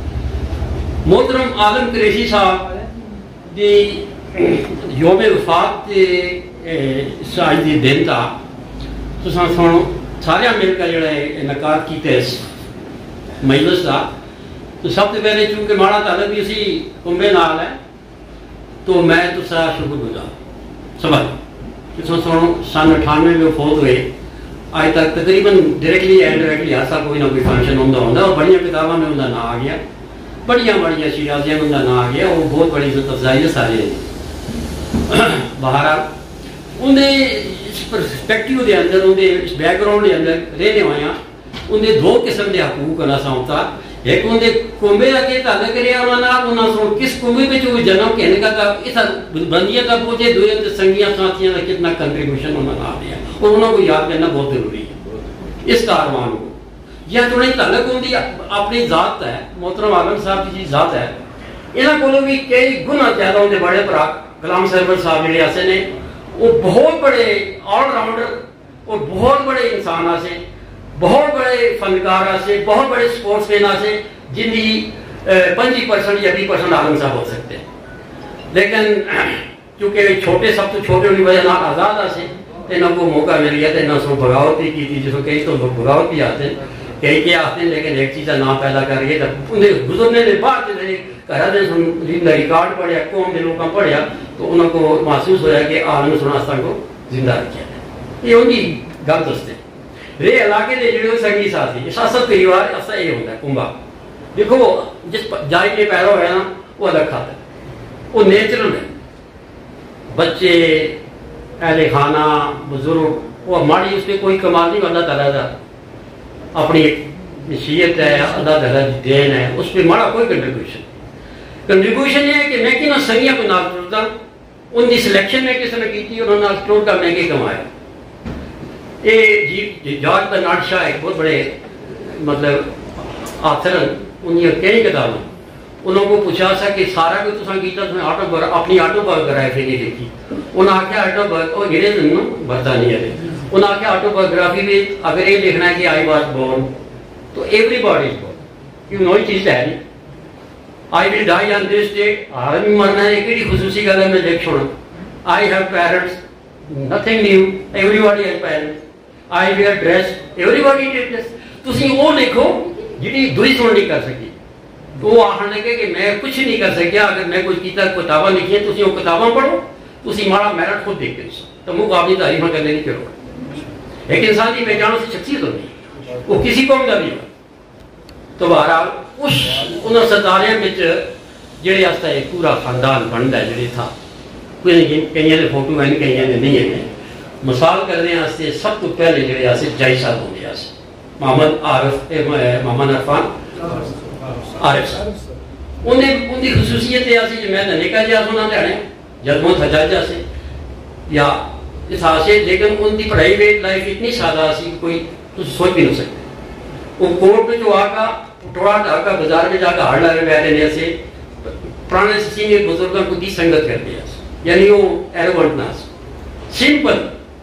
محترم عالم قریشی صاحب دی یوم وفات شاید دی دن تھا تو سنو سارے مل کر جڑا انعقاد کیتے اس مجلس کا، تو سب سے پہلے چونکہ ماڑا تعلق بھی اسی کنبے نال ہے تو میں تو سا شکر گزار سبق سنو سن اٹھانوے میں فوت ہوئے آج تک تقریباً ڈائریکٹلی اینڈ ڈائریکٹلی ہر سال کوئی نہ کوئی فنکشن ہوتا ہوتا اور بڑی کتابوں میں انہوں نہ آ گیا، بڑی بڑی شیرازیاں میں انہوں نہ آ گیا، وہ بہت بڑی عزت افزائی ہے سارے۔ بہرحال انہیں اس پرسپیکٹیو دے اندر انہیں اس بیک گراؤنڈ دے اندر رہنے ہوئے ہیں، انہیں دو قسم کے حقوق اللہ سا ہوتا، ایک اندر کنبے کا کے تعلق کریا انہوں نے کس کنبے میں جو جنم کہنے کا تھا اس بندیاں کا پوچھے دوئے تے سنگیاں ساتھیاں کا کتنا کنٹریبیوشن انہوں نے آ دیا اور انہوں کو یاد کرنا بہت ضروری ہے اس کاروان کو. یہ تھوڑی تعلق ہوں اپنی ذات ہے. محترم عالم صاحب کی ذات ہے. انہوں کو بھی کئی گنا زیادہ ہوتے بڑے برا کلام سرور صاحب جڑے ایسے نے وہ بہت بڑے آل راؤنڈر اور بہت بڑے انسان آسے بہت بڑے فنکار آسے بہت بڑے سپورٹس مین آسے جن کی پنجی پرسنٹ یا بیس پرسنٹ عالم صاحب ہو سکتے ہیں. لیکن کیونکہ چھوٹے سب تو چھوٹے ہونے وجہ نہ آزاد آسے تو انہوں کو موقع مل گیا تو انہوں نے بغاوت ہی کی تھی جس کو کئی تو لوگ بغاوت بھی آتے ہیں کئی کیا آتے ہیں لیکن ایک چیز کا نام پیدا کر رہی ہے جب انہیں گزرنے کے بعد گھر نے ریکارڈ پڑھیا قوم کے لوگوں پڑھیا تو انہوں کو محسوس ہوا کہ عالم سناستان کو زندہ رکھا ہے. یہ ان کی گل دستے رے علاقے کے جڑے سنگی ساتھی شاست پریوار ایسا یہ ہوتا ہے کنبا. دیکھو جس جائی میں پیدا ہوا ہے نا وہ الگ کھاتا ہے وہ نیچرل ہے. بچے اہل خانہ بزرگ وہ ہماری اس پہ کوئی کمال نہیں اللہ تعالیٰ کا اپنی نصیحت ہے اللہ تعالیٰ کی دین ہے اس پہ ہمارا کوئی کنٹریبیوشن کنٹریبیوشن یہ ہے کہ میں کہ سنگیاں کو نال ٹوٹتا ان کی سلیکشن میں کس نے کی تھی اور انہوں نے ٹوٹ کر مہنگے کمایا. یہ جی جارج برنارڈ شاہ ایک بہت بڑے مطلب آتھر انہیں کئی کتابیں انہوں کو پوچھا سا کہ سارا کوئی تصا کیتا تمہیں آٹو اپنی آٹو بایوگرافی نہیں دیکھی. انہوں نے آخیا آٹو وہ جڑے برطانیہ دے انہوں نے آخیا آٹو بایوگرافی میں اگر یہ لکھنا ہے کہ I was born to everybody is born کیوں نئی چیز ہے نہیں. آئی ول ڈائی آن دس ڈیٹ آج بھی مرنا ہے ایک خصوصی گل ہے میں دیکھ چھوڑا. I have parents nothing new everybody has parents. I wear dress everybody did dress. تسی وہ لکھو جی دوئی سن نہیں کر سکی تو وہ آخر لگے کہ میں کچھ نہیں کر سکیا اگر میں کچھ کیتا کتاباں لکھی ہیں تسی وہ کتاباں پڑھو تسی مارا میرٹ خود دیکھ کے تو منہ کو اپنی تعریفاں کرنے نہیں کرو. ایک انسان کی پہچان سے شخصیت ہوتی وہ کسی قوم کا نہیں ہو. تو بہرحال اس انہوں ستارے میں جڑے واسطے ایک پورا خاندان بنتا ہے جڑے تھا کوئی کئی نے فوٹو ہیں کئی نے نہیں ہیں. مثال کرنے واسطے سب تو پہلے جڑے آسے جائی صاحب ہوندے آسے محمد عارف محمد عرفان عارف صاحب انہیں ان کی خصوصیت یہ آسی جو میں نے نکا جا سنا دیانے جدمت حجاج سے یا اس آسے لیکن ان کی پرائیویٹ لائف اتنی سادہ آسی کوئی تو سوچ بھی نہیں سکتے. وہ کوٹ میں جو آکا ٹوڑا ڈاکا بازار میں جا کر ہار لگے بیٹھے نے ایسے پرانے سینئر بزرگوں کو دی سنگت کر دیا یعنی وہ ایروگنٹ نہ سمپل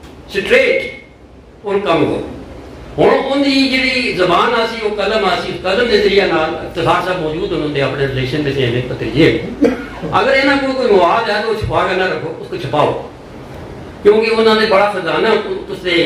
سٹریٹ اور کم ہو. ہوں ان کی جی زبان آسی وہ قلم آسی قلم کے ذریعے افتخار صاحب موجود انہوں نے اپنے ریلیشن میں سے پتریے اگر یہاں کو کوئی مواد ہے تو وہ چھپا کر نہ رکھو اس کو چھپاؤ کیونکہ انہوں نے بڑا خزانہ اس سے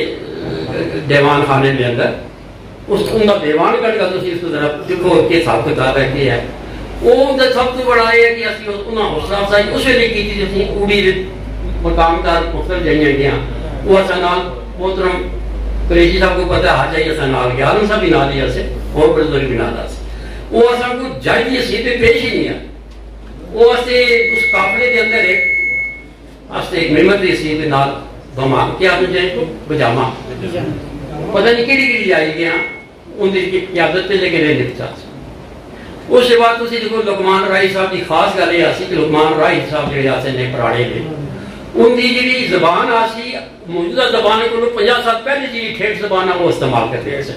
دیوان خانے میں اندر اس ان کا دیوان کٹ کر تھی اس کو ذرا دیکھو کہ حساب کتاب ہے کہ ہے وہ سب سے بڑا یہ ہے کہ اسی انہوں حوصلہ افزائی اس ویلے کی تھی جس اڑی مقام کا مختلف جائیں گیا وہ اصل نال محترم قریشی صاحب کو پتہ ہے جائیے اصل نال گیا عالم صاحب بھی نال ہی سے اور بڑے بھی نال سے وہ اصل کو جائیے حیثیت پہ پیش ہی نہیں ہے. وہ اسے اس قافلے کے اندر ایک اسے ایک نعمت دی سی نال دما کیا آپ نے کو بجاما پتہ نہیں کیڑی کیڑی آئی گیا ان کی قیادت پہ لے کے رہنے کے ساتھ. اس کے بعد تسی دیکھو لقمان رائی صاحب کی خاص گل یہ آسی کہ لقمان رائی صاحب جڑے آسے نے پراڑے نے ان کی جی زبان آسی موجودہ زبان کو پنجاہ سال پہلے جی ٹھیٹ زبان ہے وہ استعمال کرتے ہیں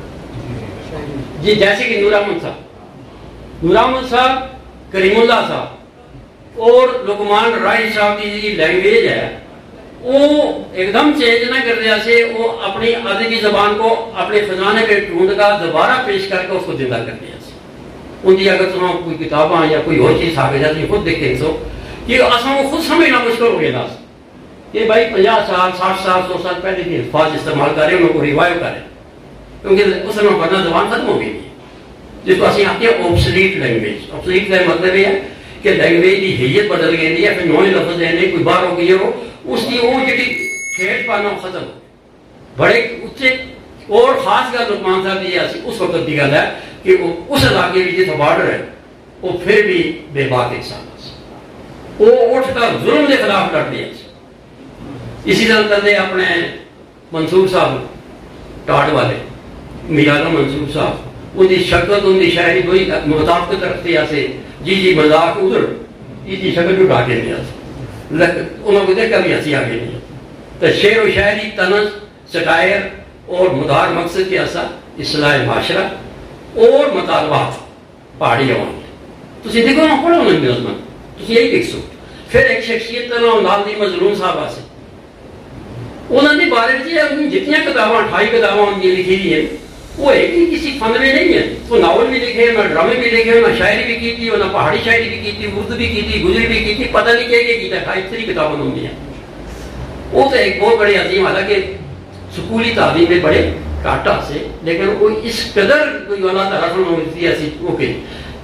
جی جیسے کہ نور احمد صاحب نور احمد صاحب کریم اللہ صاحب اور لقمان رائی صاحب کی جی لینگویج ہے وہ ایک دم چینج نہ کر دیا سے وہ اپنی ادبی زبان کو اپنے خزانے پہ ڈھونڈ کا دوبارہ پیش کر کے اس کو زندہ کر دیا سے. ان کی اگر تمہیں کوئی کتاباں یا کوئی اور چیز آگے جاتی خود دیکھیں سو کہ اصل کو خود سمجھنا مشکل ہو گیا کہ بھائی پنجاہ سال ساٹھ سال سو سال پہلے کی الفاظ استعمال کریں ان کو ریوائو کریں کیونکہ اس میں پڑھنا زبان ختم ہو گئی جس کو اسی آتے ہیں اوبسلیٹ لینگویج. اوبسلیٹ کا مطلب یہ ہے کہ لینگویج کی حیت بدل گئی ہے پھر نوئے لفظ ہے نہیں کوئی بار ہو گئی ہو اس کی وہ جڑی ٹھیٹ پانا ختم ہو بڑے اچھے. اور خاص گل لقمان صاحب یہ اس وقت کی گل ہے کہ اس علاقے میں جتنا بارڈر ہے وہ پھر بھی بے باک انسان وہ اٹھ کر ظلم کے خلاف لڑ دیا. اسی طرح کرتے اپنے منصور صاحب ٹاٹ والے میرا منصور صاحب ان کی شکل ان کی شاعری کوئی مطابقت رکھتے ہیں جی جی مذاق ادھر یہ شکل جو ڈاکے دیا انہوں کو دیکھا بھی ہنسی آگے نہیں تو شعر و شاعری طنز سٹائر اور مدار مقصد کے ایسا اصلاح معاشرہ اور مطالبات پہاڑی عوام تھی دیکھو نا پڑھو نا نظم تھی یہی دیکھ سو پھر ایک شخصیت لال دی مظلوم صاحب سے انہوں نے بارے میں جتنی کتاباں اٹھائی کتاباں ان کی لکھی ہوئی ہیں وہ ایک ہی کسی فن میں نہیں ہے وہ ناول بھی لکھے نہ ڈرامے بھی لکھے نہ شاعری بھی کی تھی نہ پہاڑی شاعری بھی کی تھی اردو بھی کی تھی گجری بھی کی تھی پتہ نہیں کیا کیا کیا تھا اتنی کتابوں نے ہیں وہ تو ایک بہت بڑی عظیم حالانکہ سکولی تعلیم میں بڑے کاٹا سے لیکن وہ اس قدر کوئی اللہ تعالیٰ سے ملتی ایسی اوکے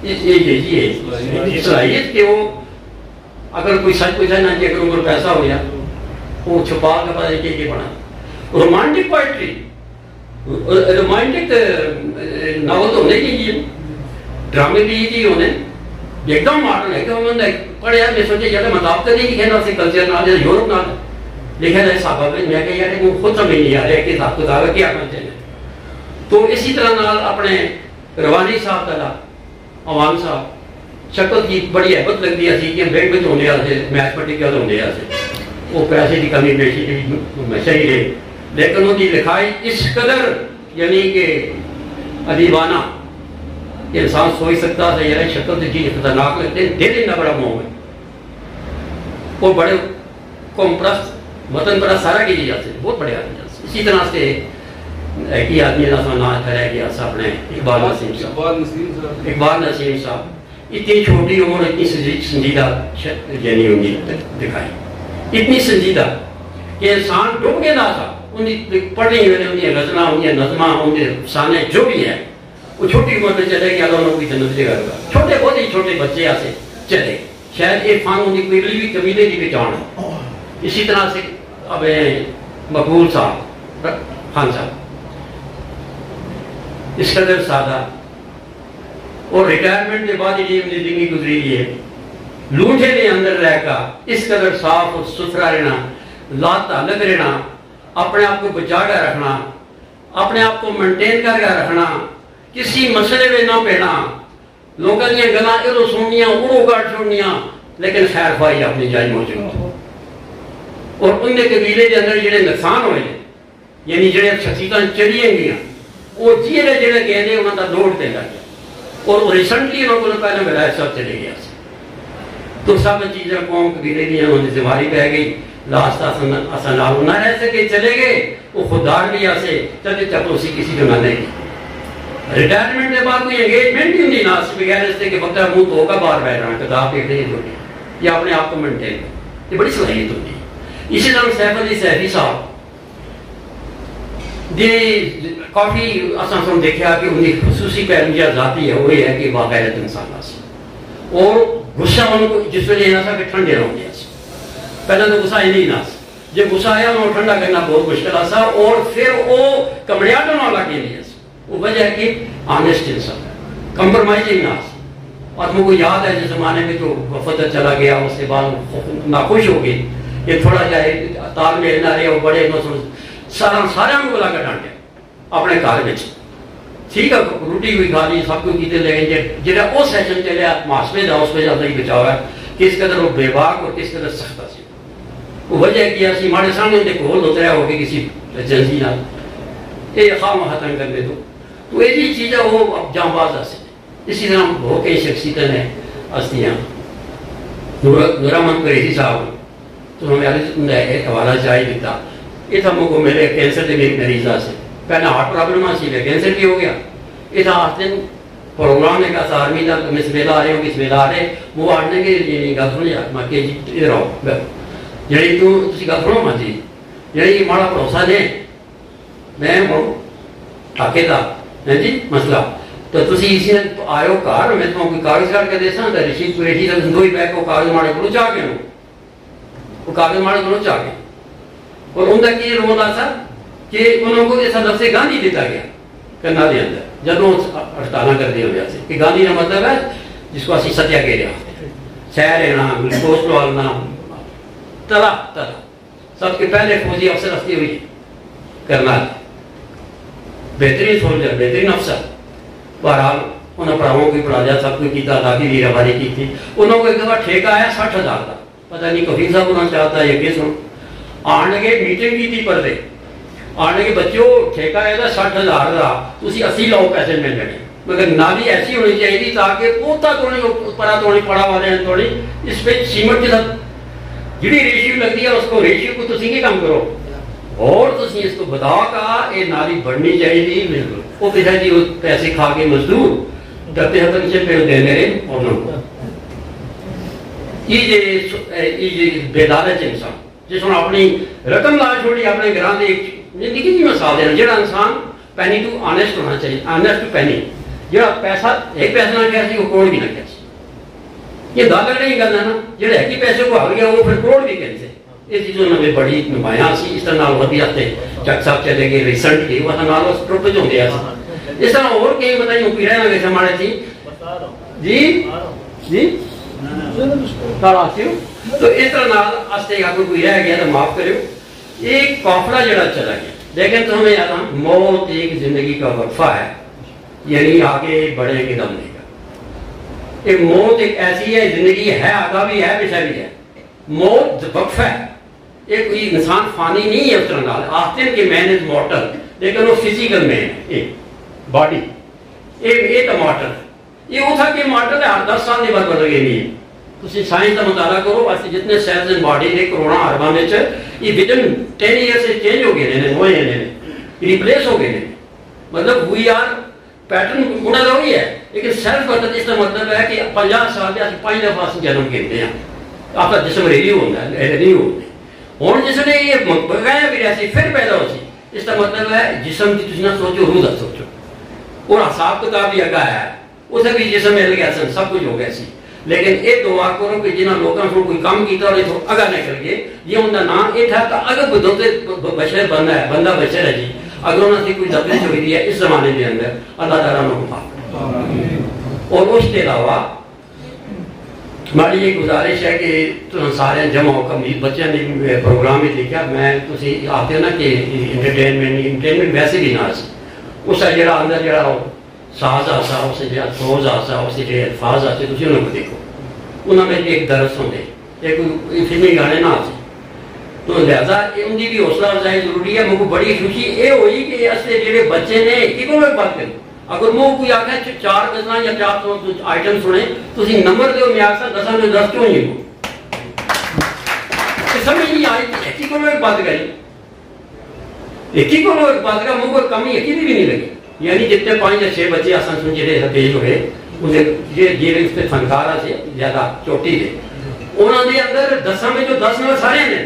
یہ صلاحیت کہ وہ اگر کوئی سچ پوچھا نہ کہ اگر ان کو پیسہ ہو گیا وہ چھپا کے پتہ نہیں کہ بنا رومانٹک پوئٹری رومانٹک ناول تو ہونے کی ڈرامے بھی تھی انہیں ایک دم ماڈرن ہے کہ انہوں نے پڑھے میں سوچے یار مطابقت نہیں لکھے نا سے کلچر نہ جیسے یورپ نہ لکھا جائے صحابہ میں میں کہ یار وہ خود سمجھ نہیں آ رہا ہے کہ صاحب کتاب ہے کیا کلچر ہے تو اسی طرح نال اپنے روانی صاحب تعالیٰ عوام صاحب شکل کی بڑی احبت لگتی ہے کہ بینک میں ہونے سے میچ پٹی کے ہونے سے وہ پیسے کی کمی بیشی کی ہمیشہ ہی رہے لیکن ان کی لکھائی اس قدر یعنی کہ ادیبانہ کہ انسان سوچ سکتا ہے یار شکل سے چیز خطرناک لگتے ہیں دل اتنا بڑا موہ ہے وہ بڑے قوم پرست وطن پرست سارا کی جاتے ہیں بہت بڑے آدمی جاتے اسی طرح سے ایک ہی آدمی کا نام رہ گیا سا اپنے اقبال نسیم صاحب اقبال نسیم صاحب اتنی چھوٹی عمر اتنی سنجیدہ یعنی ان کی دکھائی اتنی سنجیدہ کہ انسان ڈوب گیا تھا ان کی پڑھنی ہوئی ان کی غزلیں ان کی نظمہ ان کے افسانے جو بھی ہیں وہ چھوٹی عمر میں چلے گیا اللہ کی جنت دے گا چھوٹے بہت ہی چھوٹے بچے ایسے چلے شاید ایک فن ان کی کوئی بھی قبیلے کی پہچان ہے اسی طرح سے اب مقبول صاحب خان صاحب اس قدر سادہ اور ریٹائرمنٹ کے بعد یہ زندگی گزری ہے لوٹے کے اندر رہ کر اس قدر صاف اور ستھرا رہنا لا تعلق رہنا اپنے آپ کو بچا کر رکھنا اپنے آپ کو مینٹین کر کے رکھنا کسی مسئلے میں نہ پینا لوگوں دیا گلاں ادھر سننیاں اڑو گاٹ چھوڑنیاں لیکن خیر خواہی اپنی جائز موجود اور ان کے قبیلے کے اندر جڑے نقصان ہوئے یعنی جڑے شخصیتیں چڑھیاں گیا وہ جیڑے جڑے گئے تھے انہوں کا لوٹ دے گا اور ریسنٹلی انہوں کو پہلے ولایت صاحب چلے گیا تو سب چیزیں قوم قبیلے دیا انہوں نے زماری پہ گئی لاسٹ اصل نال نہ رہ سکے چلے گئے وہ خوددار بھی ایسے چلے چلو اسی کسی جو نہ کی ریٹائرمنٹ کے بعد کوئی انگیجمنٹ ہی نہیں نہ بغیر اس کے وقت منہ تو ہوگا باہر بیٹھ رہا کتاب دیکھ رہی ہے یا اپنے آپ کو مینٹین یہ بڑی صلاحیت ہوتی ہے اسی طرح سیف علی سیفی صاحب جی کافی اصل سن دیکھا کہ ان کی خصوصی پہلو جو ذاتی ہے وہ یہ ہے کہ باغیرت انسان سے اور غصہ ان کو جس وجہ یہ نہ تھا کہ ٹھنڈے رہوں گے پہلے تو غصہ ہی نہیں نہ جب غصہ آیا انہوں ٹھنڈا کرنا بہت مشکل آسا اور پھر وہ کمڑیاٹوں نہ لگے نہیں وہ وجہ ہے کہ آنیسٹ انسان کمپرمائزنگ نہ اور مجھے یاد ہے جس زمانے میں تو وفد چلا گیا اس کے بعد ناخوش ہو گئی یہ تھوڑا جائے تال میل نہ رہے وہ بڑے سارا سارا کو بلا کر ڈانٹے اپنے گھر میں ٹھیک ہے روٹی کوئی کھا لی سب کو کیتے لے گئے جہاں وہ سیشن چلیا محاسبے کا اس پہ زیادہ ہی بچاؤ ہے کس قدر وہ بے باک اور کس قدر سخت سی وہ وجہ کیا سی ہمارے سامنے ان کے گول ہوتا رہا ہو کہ کسی ایجنسی نہ یہ خواہ ختم کر دے تو تو ایسی چیزیں وہ جام باز آسے اسی طرح بہت کئی شخصیتیں ہیں ہستیاں نورا من قریشی صاحب تو ہمیں ایک حوالہ چاہیے دیتا یہ تھا مجھے میرے کینسر کے بھی مریضہ سے پہلے ہارٹ پرابلم آ سی کینسر بھی ہو گیا یہ تھا آٹھ دن پروگرام نے کہا آرمی کا تم اس ویلا آ رہے ہو کس ویلا آ رہے وہ آٹھنے کے گل سنو یار میں کہ جی ادھر آؤ جی تھی گل سنو ماں جی جی ماڑا بھروسہ دیں میں ٹاکے کا ہے جی مسئلہ تو تھی اسی آئے گھر میں تمہیں کوئی کاغذ کاٹ کے دے سا تو رشید قریشی کا دو ہی بیگ وہ کاغذ ماڑے کو چاہ کے وہ کاغذ ماڑے کو چاہ کے اور ان کا یہ رول آتا کہ انہوں کو ایسا لفظ گاندھی دیتا گیا کنھا دے اندر جب وہ ہڑتالا کر دیا ہوا سے کہ گاندھی کا مطلب ہے جس کو اسی ستیا کہہ رہے سہ رہنا گلوکوز ڈالنا تلا تلا سب کے پہلے فوجی افسر ہستی ہوئی کرنا بہترین سولجر بہترین افسر बहरहाल उन्होंने भरावों को पढ़ा दिया, सब कुछ किया, काफ़ी वीराबारी की थी। उन्होंने को एक दफा ठेका आया साठ हज़ार का, पता नहीं कफील साहब होना चाहता है किस आने के मीटिंग की थी पर आने के बच्चों ठेका है साठ हज़ार का, तुम अस्सी लाओ पैसे मिल जाने, मगर नाली ऐसी होनी चाहिए ताकि पोता थोड़ी पड़ा थोड़ी पड़ा वाले थोड़ी इस पे सीमेंट के साथ जी रेशियो लगती है उसको रेशियो को तुम ही काम करो और तुम इसको बता का ये नाली बढ़नी चाहिए। बिल्कुल वो पिता जी वो पैसे खा के मजदूर करते हैं बच्चे पे दे रहे और ये बेदारत इंसान जिसने अपनी रकम ला छोड़ी अपने घर की जिंदगी की मिसाल देना जो इंसान पैनी टू ऑनेस्ट होना चाहिए, ऑनेस्ट टू पैनी जो पैसा एक पैसा ना क्या वो करोड़ भी ना क्या ये दादा नहीं करना ना जो है कि पैसे को हल गया वो फिर करोड़ भी कैसे ये चीज़ों ने बड़ी नुमाया सी इस तरह वधिया थे चक साहब चले गए रिसेंटली वह नाल ट्रुप च होंदे इस तरह और कई बताई पी रहे ना हमारे थी जी जी तो इस तरह नाल आस्ते अगर कोई रह गया तो माफ करो। एक काफिला जड़ा चला गया लेकिन तो हमें याद मौत एक जिंदगी का वक्फा है, यानी आगे बढ़ेंगे दम नहीं। एक मौत एक ऐसी है जिंदगी है आगा भी है पीछा भी है, मौत वक्फ है। एक कोई इंसान फानी नहीं है उस तरह आखते हैं कि मैन इज मॉर्टल लेकिन वो फिजिकल मैन है एक बॉडी एक ये तो मॉर्टल ये वो था कि मॉर्टल है हर दस साल के बाद बदल गई नहीं है। तुम साइंस का मुताला करो अस जितने सेल्स इन बॉडी ने करोड़ा अरबा में ये विद इन टेन ईयर से चेंज हो गए ने मोए ने रिप्लेस हो गए मतलब वी आर पैटर्न गुणा तो वही है लेकिन सेल्फ बदल इसका मतलब है कि पचास साल के पांच दफा जन्म कहते हैं आपका जिसम रिन्यू होता है रिन्यू होता है और जिसने ये बगाया भी ऐसी फिर पैदा हो सी इसका मतलब है जिसम की तुम ना सोचो रूह का सोचो और हिसाब किताब भी अगा है उसे भी जिसम मिल गया सब कुछ हो गया सी लेकिन ये दुआ करो कि जिन्होंने लोगों को कोई काम किया और इथों अगा निकल गए ये उनका नाम ये था अगर बुद्धों बशर बंदा है बंदा बशर है जी अगर उन्होंने कोई दबिश हुई है इस जमाने के अंदर अल्लाह ताला उनको माफ और उसके अलावा हमारी ये गुजारिश है कि तुम सारे जमा हो कम बच्चों ने प्रोग्राम में लिखा मैं तुम आते हो ना कि इंटरटेनमेंट इंटरटेनमेंट वैसे भी ना उस जरा अंदर जरा साज आसा उस सोज आसा उस अल्फाज आसे तुम उन्होंने देखो उन्होंने एक दरस होंगे एक फिल्मी गाने ना आसे तो लिहाजा उनकी भी हौसला अफजाई जरूरी है। मुझे बड़ी खुशी ये हुई कि असले जो बच्चे ने एक बात करें अगर मुझे कोई आखे चार गजल या चार सौ आइटम सुने तो नंबर दो मैं आखा दसा में दस क्यों नहीं समझ नहीं आई एक ही को एक बात करी एक ही को एक बात का मुझे कमी एक भी नहीं लगी यानी जितने पांच या छह बच्चे आसान सुन जो पेश हुए उन्हें उसके फनकारा से ज्यादा चोटी थे उन्होंने अंदर दसा में जो दस नंबर सारे ने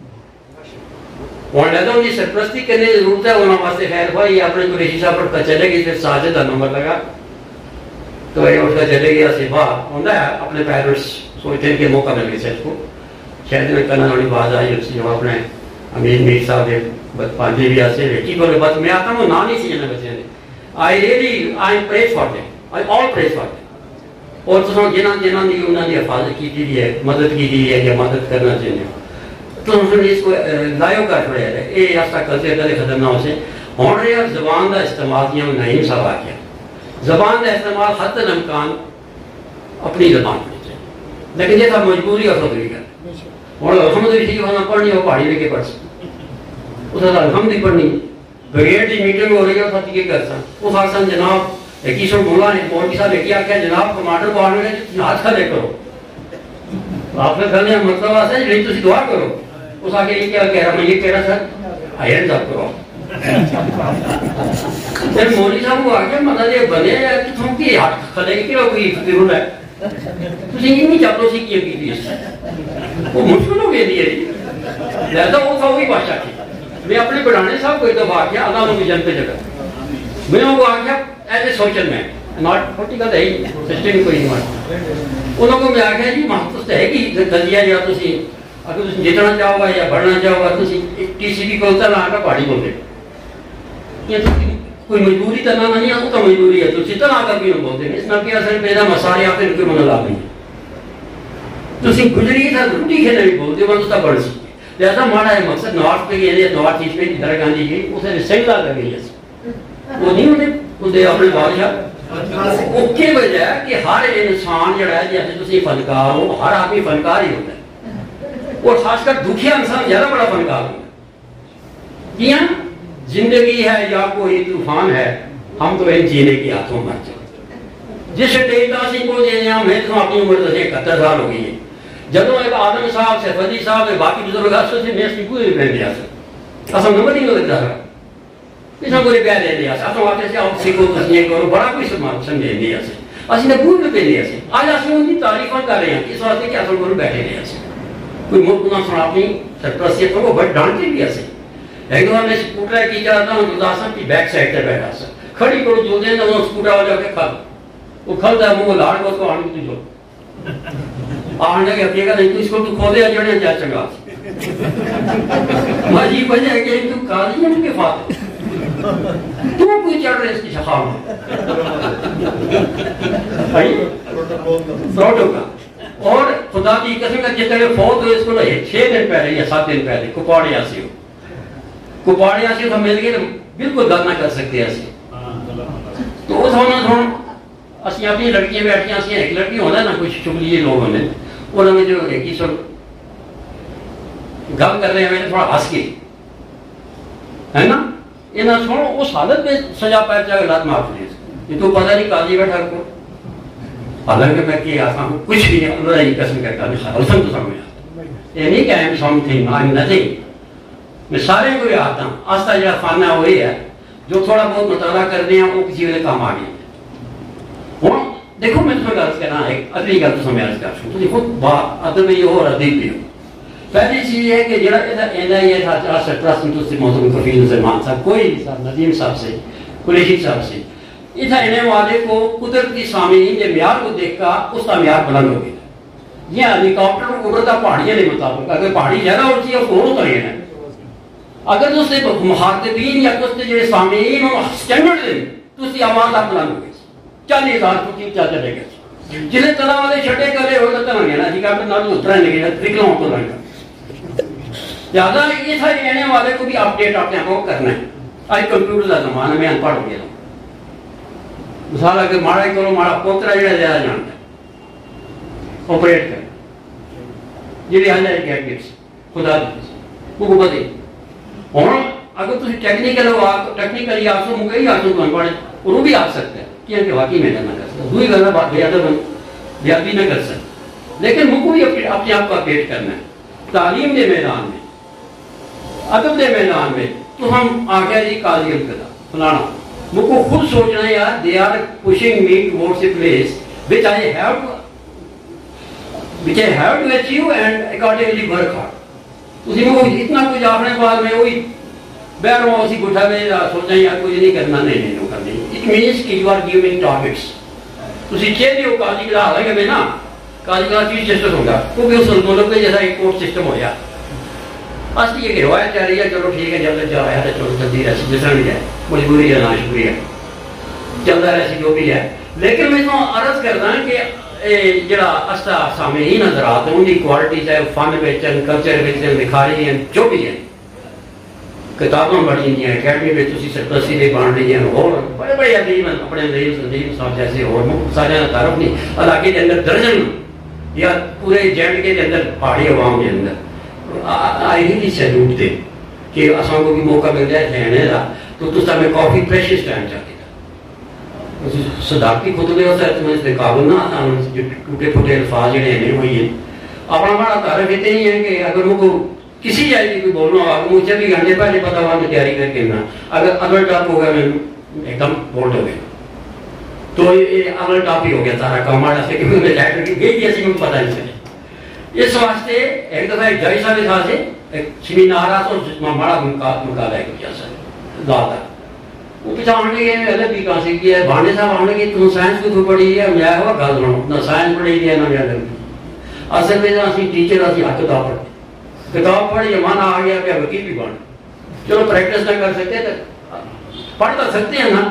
और लगा उनकी सरपरस्ती करने की जरूरत है उन्होंने वास्ते खैर भाई अपने को रेशी साहब पढ़ता चले गई फिर साजिद का नंबर लगा तो ये उसका चले गया सिफा होता है अपने पेरेंट्स सोचते हैं कि मौका मिल गया को शायद में करना थोड़ी बात आई जो अपने अमीर मीर साहब पांचे भी आसे बेटी को बात मैं आता हूँ ना नहीं सी जाना बच्चे ने I really I am praise for them I all praise for them और तो जिन्हों जिन्हों ने उन्होंने हिफाजत की है मदद की है या मदद करना चाहिए तो उन्होंने इसको लायो कर छोड़ा है ये ऐसा कल्चर कदे खत्म ना हो से हुण रहा जबान का इस्तेमाल जियां नहीं सब आ गया जबान का इस्तेमाल हद तक इम्कान अपनी जबान होनी चाहिए लेकिन ये सब मजबूरी और खुद कर और अलहमद भी ठीक होना पढ़नी हो पहाड़ी लेके पढ़ सकते उस अलहमद ही पढ़नी ब्रिगेड की मीटिंग हो रही है उस ये कर सकते उस आसन जनाब एक सौ बोला ने मौलवी साहब एक आख्या जनाब कमांडर को आने हाथ खड़े करो आपने कहने मतलब ऐसा जी तुम दुआ करो उस आगे ये क्या कह रहा मैं ये कह रहा सर आयरन साहब करो फिर मौलवी साहब को आगे मतलब ये बने कि तुम की हाथ खड़े कि कोई जरूर है तुम इतनी चापलूसी की की वो मुश्किल हो गई है लिहाजा वो था वही भाषा की मैं अपने बढ़ाने साहब को एक दफा आख्या अल्लाह विजन पे जगह मैं उनको आख्या as a social man not political है सिस्टम कोई नहीं उन्होंने मैं आख्या जी महत्व है कि गलिया जो तुम अगर तुम जितना चाहोगा या बढ़ना चाहोगा तुम टीसीबी को उतर आकर पहाड़ी बोलते ये तो कोई मजबूरी तो ना नहीं है तो मजबूरी है तो जितना आकर भी बोलते हैं इसमें क्या असर मेरा मसाले आकर इनके मन ला नहीं तुम गुजरी था रोटी खेलने भी बोलते हो उसका बढ़ सी लिहाजा हमारा है मकसद नॉर्थ पे गए नॉर्थ ईस्ट पे इंदिरा गांधी जी उसे सिंगला कर गई वो नहीं होते उनके अपने बादशाह وہ کی وجہ ہے کہ ہر انسان جڑا ہے جیسے تسی فنکار ہو ہر آدمی فنکار ہی ہوتا ہے اور خاص کر دکھیا انسان زیادہ بڑا فنکار ہوتا ہے کیا زندگی ہے یا کوئی طوفان ہے ہم تو ان جینے کی ہاتھوں مر چکے جس ڈیٹ اسی کو جینے ہم ہیں تو اپنی عمر دس اکہتر سال ہو گئی ہے جدوں ایک آدم صاحب سے فضی صاحب سے باقی بزرگ سے میں اس کی کوئی پہن دیا سر اصل نمبر ہی نہیں لگتا کسی کوئی پہ لے لیا اصل واقعی سے آپ سیکھو تسلیے کرو بڑا کوئی سمجھے لیا سے اسی نے کوئی پہ لیا سے آج اسی ان کی تعریفاں کر رہے ہیں اس واسطے کہ اصل کو بیٹھے لیا سے کوئی ملک نہ سنا اپنی سرپرسیت کو بڑھ ڈانٹے لیا سے ایک دفعہ میں سکوٹر کی جا رہا ہوں گرداسن کی بیک سائڈ پہ بیٹھا سر کھڑی کرو جو دیں وہ سکوٹر والا کے کھل وہ کھلتا ہے وہ لاڑ کو اس کو آنے کی جو آنے لگے اپنے کا نہیں تو اس کو تو کھولے جڑے جا چنگا مجھے وجہ ہے کہ تو قاضی ہیں کے فاتح تو کوئی چڑھ رہے اس کی شفاء میں فروٹو کا اور خدا کی قسم کا جتنے فوت ہوئے اس کو لئے چھ دن پہلے یا سات دن پہلے کپاڑی آسی ہو کپاڑی آسی ہو تو مل گئے بالکل گل نہ کر سکتے ایسی تو اس ہونا تھوڑا اسی اپنی لڑکیاں بیٹھیں اسی ایک لڑکی ہونا نا کچھ شکلیے لوگوں نے انہوں نے جو ایک ہی سر گل کر رہے ہیں میں نے تھوڑا ہنس کے ہے نا یہ نہ چھوڑو اس حالت میں سجا پیر چاہے لات معاف لیے یہ تو پتہ نہیں قاضی بیٹھا کو حالانکہ میں کہ آتا ہوں کچھ بھی اللہ کی قسم کرتا ہوں خالصاً تو سمجھا یہ نہیں کہ I'm something I'm nothing میں سارے کو یہ آتا ہوں آستہ جہاں فانہ وہی ہے جو تھوڑا بہت مطالعہ کر دیا وہ کسی وجہ کام آ گئی ہوں دیکھو میں تمہیں غرض کرنا ہے اگلی گل تو سمجھ عرض کر سکوں تو دیکھو با ادب بھی ہو اور ادب بھی ہو پہلی چیز یہ ہے کہ جڑا اینا یہ تھا چار سرپرست تو سے موضوع کفیل زمان صاحب کوئی صاحب ندیم صاحب سے قریشی صاحب سے یہ تھا انہیں والے کو قدرتی سامعین کے معیار کو دیکھ کا اس کا معیار بلند ہو گیا یہ ہیلی کاپٹر اڑتا پہاڑیاں نہیں مطابق اگر پہاڑی زیادہ اڑتی ہے اس کو اتر ہے اگر تو اس سے مخاطبین یا اس سے جو سامعین ہو سٹینڈرڈ دیں تو اس کی آواز آپ بلند ہو گئی چالی ہزار فٹ کیا چلے گا جنہیں طرح والے چھٹے کرے ہو تو طرح گیا جی کہ آپ نے نہ اترا نہیں گیا نکلوں کو لگا زیادہ یہ تھا رہنے والے کو بھی اپڈیٹ اپنے آپ کو کرنا ہے آج کمپیوٹر کا زمانہ میں ان پڑھ گیا مثال اگر ماڑا ہی کرو ماڑا پوترا جڑا زیادہ جانتا ہے آپریٹ کر جی آ جائے گیٹس خدا وہ کو بدے اور اگر تم ٹیکنیکل ہو ٹیکنیکلی آپ سے مکئی آپ سے پڑھے اور وہ بھی آ سکتا ہے کہ واقعی میں نہ کر سکتا دوئی گلنا بات بیادی نہ کر سکتا لیکن مجھ کو بھی اپنے آپ کو اپڈیٹ کرنا ہے تعلیم کے میدان میں ادب کے میدان میں تو ہم آگے جی قاضی القضا فلانا مجھ کو خود سوچنا ہے یار they are pushing me towards a place which I have to which I have to achieve and accordingly work hard اسی میں اتنا کچھ آخنے بعد میں وہی بہر ہوا اسی گٹھا میں سوچنا ہے یار کچھ نہیں کرنا نہیں نہیں کرنا it means کہ you are giving targets اسی چیز بھی ہو قاضی القضا حالانکہ میں نا قاضی القضا چیز سسٹم ہوگا وہ بھی اس ملک میں جیسا ایک کورٹ سسٹم ہو جائے اصلی یہ کہ روایت چاہ رہی ہے چلو ٹھیک ہے جب تک جا رہا ہے چلو چلتی رہی جیسا بھی ہے مجبوری ہے نا شکریہ چلتا رہے جو بھی ہے لیکن میں تو عرض کرتا ہوں کہ جڑا استا سامعین حضرات ہیں ان کی کوالٹی چاہے فن بیچن کلچر بیچن لکھاری ہیں جو بھی ہیں کتابوں بڑی ہیں اکیڈمی میں تسی سرپرستی بھی بان رہی ہیں اور بڑے بڑے عظیم اپنے ندیم سندیم صاحب جیسے اور سارے تعارف نہیں علاقے کے اندر درجن یا پورے جینڈ کے اندر پہاڑی عوام کے اندر آئی ہی نہیں سیلوٹ دے کہ اساں کو بھی موقع مل جائے رہنے کا تو تسا میں کافی پریشیس ٹائم چاہتے تھا صداقتی خطبے ہوتا ہے تمہیں اس نے قابل نہ آتا جو ٹوٹے پھوٹے الفاظ جڑے ہیں وہی ہیں اپنا بڑا تعارف اتنے ہی ہے کہ اگر مجھ کو کسی جائے کی کوئی بولنا ہوگا مجھ سے بھی گھنٹے پہلے پتا ہوا میں تیاری کر کے نا اگر اگر ٹاپ ہو گیا میں ایک دم بولٹ ہو گیا تو یہ اگر ٹاپ ہی ہو گیا سارا کام آٹا سے کیونکہ میں جائے کر کے گئی ایسی مجھے پتا نہیں چلے اس واسطے ایک دفعہ ایک جائی صاحب تھا سے ایک سیمینار آ تو جس میں بڑا مقابلہ ہے کیا سر داتا وہ پیچھا آنے گئے میں الگ بھی کہاں سے کیا ہے بھانے صاحب آنے گئے تم سائنس کو تو پڑھی ہے میں ہوا گھر رہا ہوں نہ سائنس پڑھی ہے نہ میں الگ اصل میں اسی ٹیچر اسی ہاتھ کتاب پڑھتے کتاب پڑھی مانا آ گیا کہ وکیل بھی بن چلو پریکٹس نہ کر سکتے تو پڑھ تو سکتے ہیں نا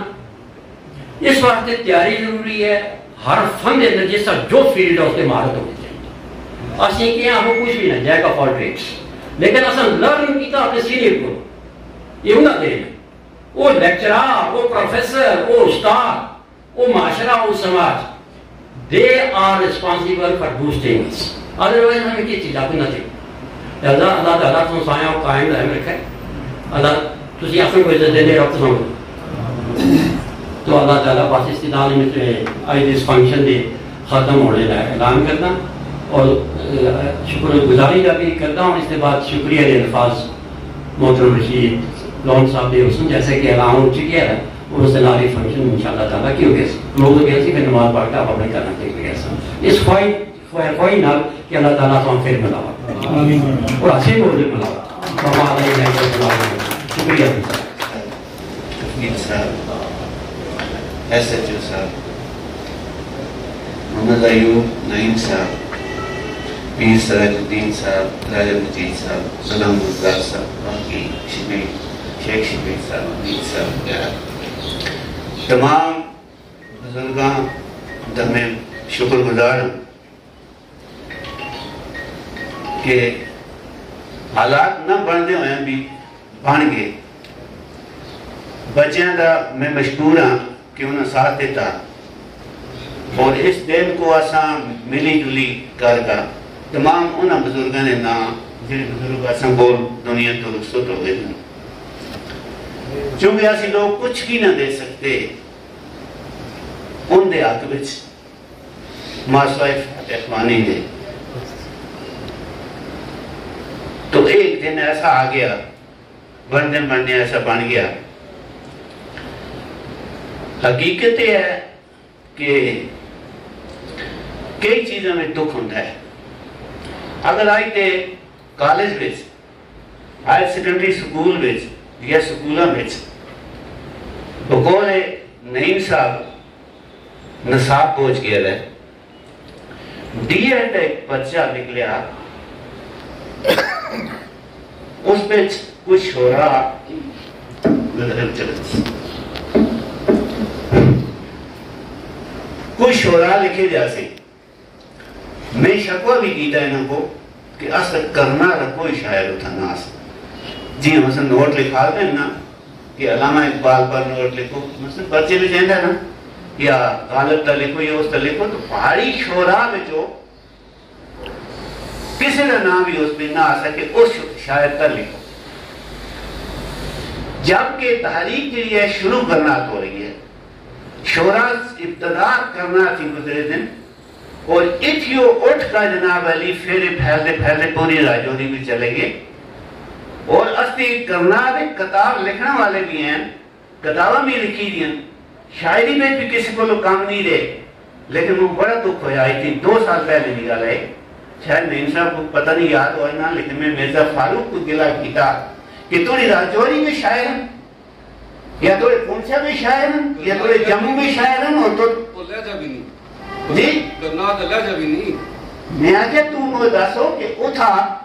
اس واسطے تیاری ضروری ہے ہر فن کے اندر جس کا جو فیلڈ ہے اس کے مہارت ہونی چاہیے اسی کہ وہ کچھ بھی نہ جیک آف آل ٹریڈس لیکن اصل لرن کیتا اپنے سینئر کو یہ انہاں دے وہ لیکچرار وہ پروفیسر وہ استاد وہ معاشرہ اور سماج they are responsible for boosting اس ادروائز ہمیں کی چیز آپ نہ تھی لہذا اللہ تعالیٰ تو سایہ قائم رحم رکھے اللہ تسی اپنے کو عزت دے دے رب تو تو اللہ تعالیٰ پاس استدال میں آج اس فنکشن دے ختم ہونے لائے اعلان کرنا اور شکر گزاری کا بھی کرتا ہوں. اس کے بعد شکریہ کے الفاظ محترم رشید لون صاحب نے حسن جیسے کہ اعلان ہو چکی ہے اور اس دن آری فنکشن ان شاء اللہ تعالیٰ کی ہوگی لوگ تو کہتے ہیں کہ نماز پڑھ کے آپ اپنے کرنا چاہیے اس خواہی خواہی نال کہ اللہ تعالیٰ تو ہم پھر ملاوا اور اچھے بول رہے ملاوا شکریہ صاحب ایس ایچ او صاحب محمد ایوب نعیم صاحب پیر سراج الدین صاحب راجہ مجید صاحب غلام مزدار صاحب باقی شبیر شیخ شبیر صاحب امید صاحب تمام بزرگاں میں شکر گزار ہوں کہ حالات نہ بنتے ہوئے بھی بن گئے بچیاں دا میں مشکور ہاں کہ انہوں نے ساتھ دیتا اور اس دن کو آسان ملی جلی کر کا تمام انہوں بزرگاں نے نام جن بزرگ آسان بول دنیا تو رخصت ہو گئے ہیں چونکہ ایسی لوگ کچھ بھی نہ دے سکتے ان دے حق وچ ماسوائے فاتح اخوانی دے تو ایک دن ایسا آ گیا بندن بننے ایسا بن گیا. حقیقت یہ ہے کہ کئی چیزوں میں دکھ ہوتا ہے. اگر آئی تے کالج بچ ہائر سیکنڈری سکول بچ یا سکولوں بچ بقول نعیم صاحب نصاب پہنچ گیا ہے ڈی ایڈ ایک پرچہ نکلیا اس پہ کچھ ہو رہا کچھ ہو رہا لکھے جیسے میں شکوہ بھی کیتا ہے انہوں کو کہ اصل کرنا رہا کوئی شاعر ہوتا ناس جی مثلا نوٹ لکھا دیں نا کہ علامہ اقبال پر نوٹ لکھو مثلا بچے بھی جائندہ ہے نا یا غالب تا لکھو یا اس تا لکھو تو پہاڑی شعراء میں جو کسی کا نام بھی اس پہ نہ آ سکے اس شاعر تا لکھو. جبکہ تحریک کے لیے شروع کرنا ہو رہی ہے شعراء ابتدا کرنا تھی گزرے دن اور اتھیو اٹھ کا جناب علی پھیرے پھیلتے پھیلتے پوری راجوری بھی چلے گئے اور اصلی کرنا بھی کتاب لکھنا والے بھی ہیں کتابہ بھی لکھی دیں شاعری میں بھی کسی کو لوگ کام نہیں رہے لیکن وہ بڑا دکھ ہو جائی تھی دو سال پہلے نکالا ہے شاید نعیم صاحب کو پتہ نہیں یاد ہوا نا لیکن میں مرزا فاروق کو گلہ کیتا کہ توڑی راجوری میں شاعر ہیں یا توڑے پونچھا میں شاعر ہیں یا توڑے جموں میں شاعر ہیں اور تو لہجہ بھی نہیں جی گرنا تو لہجہ بھی نہیں میں آگے تو مجھے دسو کہ اتھا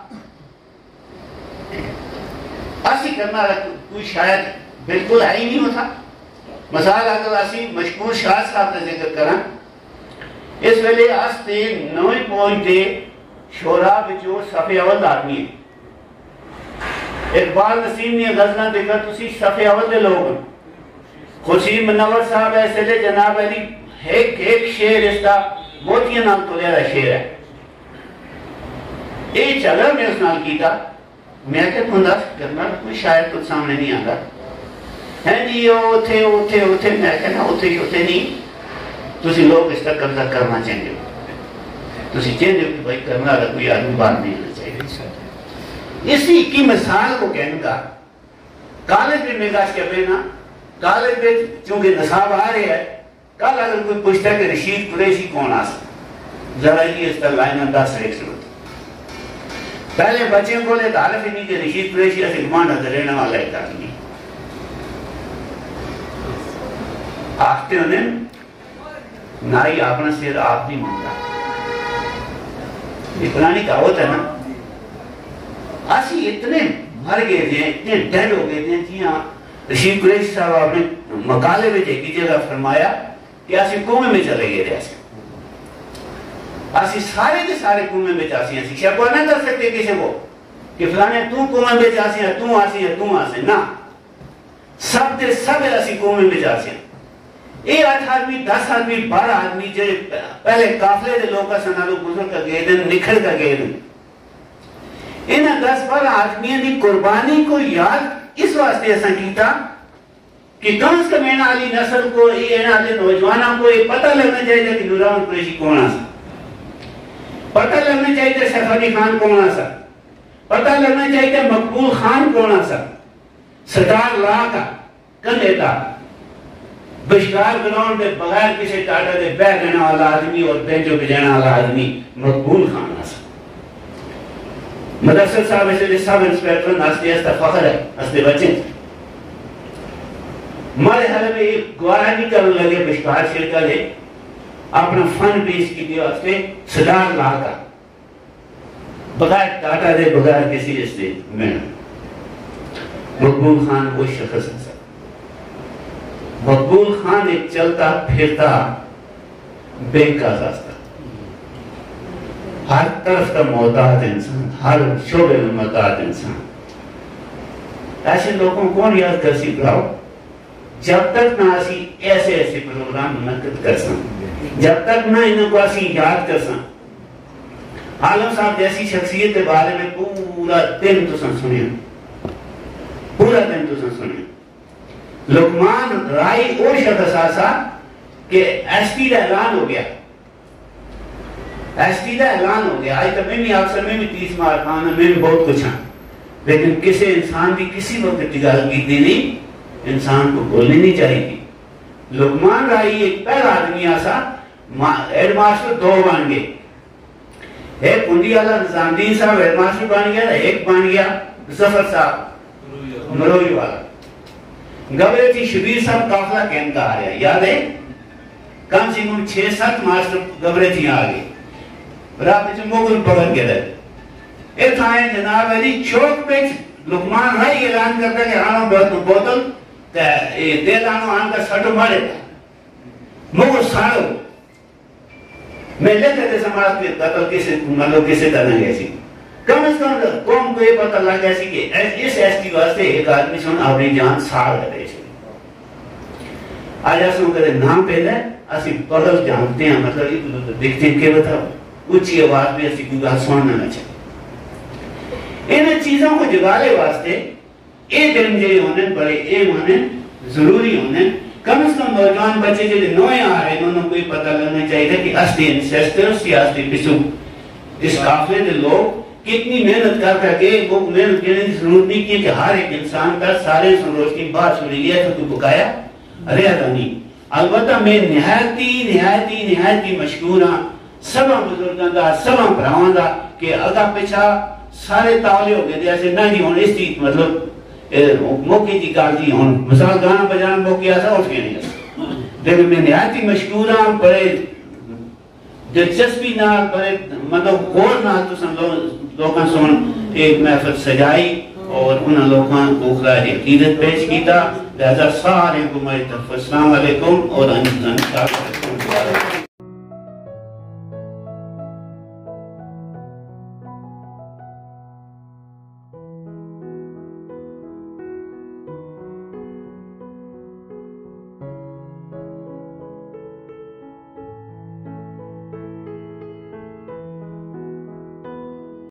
اسی کرنا رکھ کوئی شاعر بالکل ہے ہی نہیں ہوتا. مثال اگر اسی مشکور شاہ صاحب کا ذکر کریں اس ویلے آستے نویں پوائنٹ دے شعراء بچو صفحے اول آدمی ہے. اقبال نسیم نے غزلہ دیکھا تو اسی صفحے اول دے لوگ خورشید منور صاحب ایسے لے جناب علی ایک ایک شعر اس کا موتیاں نام تو لے رہا شعر ہے ایک چلر میں اس نال کی تھا میں کہتا ہوں کرنا کوئی شاعر تو سامنے نہیں آتا ہے جی وہ تھے وہ تھے وہ تھے میں کہنا وہ تھے وہ تھے نہیں تسی لوگ اس کا قبضہ کرنا چاہیے تسی چاہیے کہ بھائی کرنا رہا کوئی آدمی بات نہیں ہونا چاہیے. اسی کی مثال کو کہنے کا کالج میں میگاس کیا پہنا کالج میں چونکہ نصاب آ رہے ہیں کل اگر کوئی پوچھتا ہے کہ رشید قریشی کون آ سکتا ذرا یہ اس طرح لائن انداز سے ایک سنو پہلے بچے کو لے تعارف ہی نہیں کہ رشید قریشی ایسے گمان نظر رہنے والا ایک آدمی آختے انہیں نائی اپنا سیر آپ نہیں مانتا یہ پرانی کہاوت ہے نا اسی اتنے مر گئے تھے اتنے ڈیڈ ہو گئے تھے جی ہاں رشید قریشی صاحب آپ نے مقالے میں ایک جگہ فرمایا کہ اسی کومے میں چلے گئے رہے اسی سارے کے سارے کومے میں چاسی ہیں شکوہ نہ کر سکتے کسی کو کہ فلانے تو کومے میں چاسی ہیں تو آسی ہے تو آسی نہ سب دے سب اسی کومے میں چاسی ہیں اے اٹھ آدمی دس آدمی بارہ آدمی جو پہلے قافلے دے لوگ کا سنالو گزر کر گئے دن نکھر کر گئے دن انہاں دس بارہ آدمیاں دی قربانی کو یاد اس واسطے ایسا کیتا کہ کم از کم این علی نسل کو این علی نوجوانوں کو یہ پتہ لگنا چاہیے کہ نوران قریشی کون آسا، پتہ لگنا چاہیے سیف علی خان کون آسا، پتہ لگنا چاہیے مقبول خان کون آسا، سردار لا کا کن دیتا بشکار گراؤنڈ دے بغیر کسی ٹاٹا دے بے گنا والا آدمی اور بینچو بجانا والا آدمی مقبول خان آسا۔ مدرسل صاحب اسے سب انسپیکٹر ناستے استا فخر ہے استے بچے ہمارے حال میں ایک گوارا نہیں کرنے لگے بشکار شرکا لے اپنا فن پیش کی دیو استے صدار لا کا بغیر ٹاٹا دے بغیر کسی استے میں مقبول خان وہ شخص ہے۔ مقبول خان ایک چلتا پھرتا بینک کا راستہ، ہر طرف کا محتاط انسان، ہر شعبے میں محتاط انسان۔ ایسے لوگوں کون یاد کر سی پڑھاؤ جب تک نہ اسی ایسے ایسے پروگرام منعقد کر ساں، جب تک نہ انہوں کو اسی یاد کر ساں۔ عالم صاحب جیسی شخصیت کے بارے میں پورا دن تو سن سنیں پورا دن تو سن سنیں لقمان رائی او شخص آسا کہ ایس ٹی کا اعلان ہو گیا، ایس ٹی کا اعلان ہو گیا۔ آج تک میں بھی اکثر میں بھی تیس مار خان میں بھی بہت کچھ ہاں، لیکن کسی انسان بھی کسی وقت اتجال کی دی نہیں، انسان کو بولنی نہیں چاہیے۔ لقمان رائی ایک پہلا آدمی آسا ایڈ ماسٹر دو بن گئے، ایک کنڈی والا نظام الدین صاحب ایڈ ماسٹر بن گیا، ایک بن گیا ظفر صاحب مروئی والا۔ گورے تھی شبیر صاحب قافلہ کیمپ کا آ رہا ہے، یاد ہے کم سے کم چھ سات ماسٹر گورے تھی آگے رات میں مغل پکڑ کے رہے اے تھائیں جناب علی چوک پہ لقمان رائی اعلان کرتا کہ آنو بوتل دے دانو آن کا سٹو مارے تھا مغل ساڑو میں لیتے تھے سماعت کے قتل کسی مطلب کسی طرح ایسی کم از کم قوم کو یہ پتہ لگ ایسی کہ اس ایس ٹی واسطے ایک آدمی سن اپنی جان ساڑ کرے چھے آج ایسا کرے نام پہلے اسی پغل جانتے ہیں مطلب دیکھتے ہیں کہ بتاؤ اچھی آواز میں اسی کوئی گاہ سننا نہ چاہے۔ ان چیزوں کو جگالے واسطے اے دن جے ہونے بڑے ایم ہونے ضروری ہونے کم از کم نوجوان بچے جلے نوئے آ رہے ہیں انہوں کو یہ پتہ لگنا چاہیے تھا کہ استی انسیسٹرس یا استی پسو اس قافلے دے لوگ کتنی محنت کر کر کے وہ محنت کرنے کی ضرورت نہیں کی کہ ہر ایک انسان کا سارے سنروز کی بات سنی لیا تو تو بکایا ریاضہ نہیں۔ البتہ میں نہایتی نہایتی نہایتی مشکور ہاں سبا بزرگاں دا سبا براؤں دا کہ اگا پیچھا سارے تاولے ہو گئے جیسے نہ نہیں ہونے اس تھی مطلب موقعی تھی کار دی ہون مثال گانا بجانا موقعی آسا اٹھ کے نہیں آسا لیکن میں نہایتی مشکور ہاں بڑے دلچسپی نہ بڑے مطلب غور نہ تو سن لوگاں سن ایک محفل سجائی اور انہاں لوگاں کو خراج عقیدت پیش کیتا لہذا سارے کو میری طرف السلام علیکم اور انجان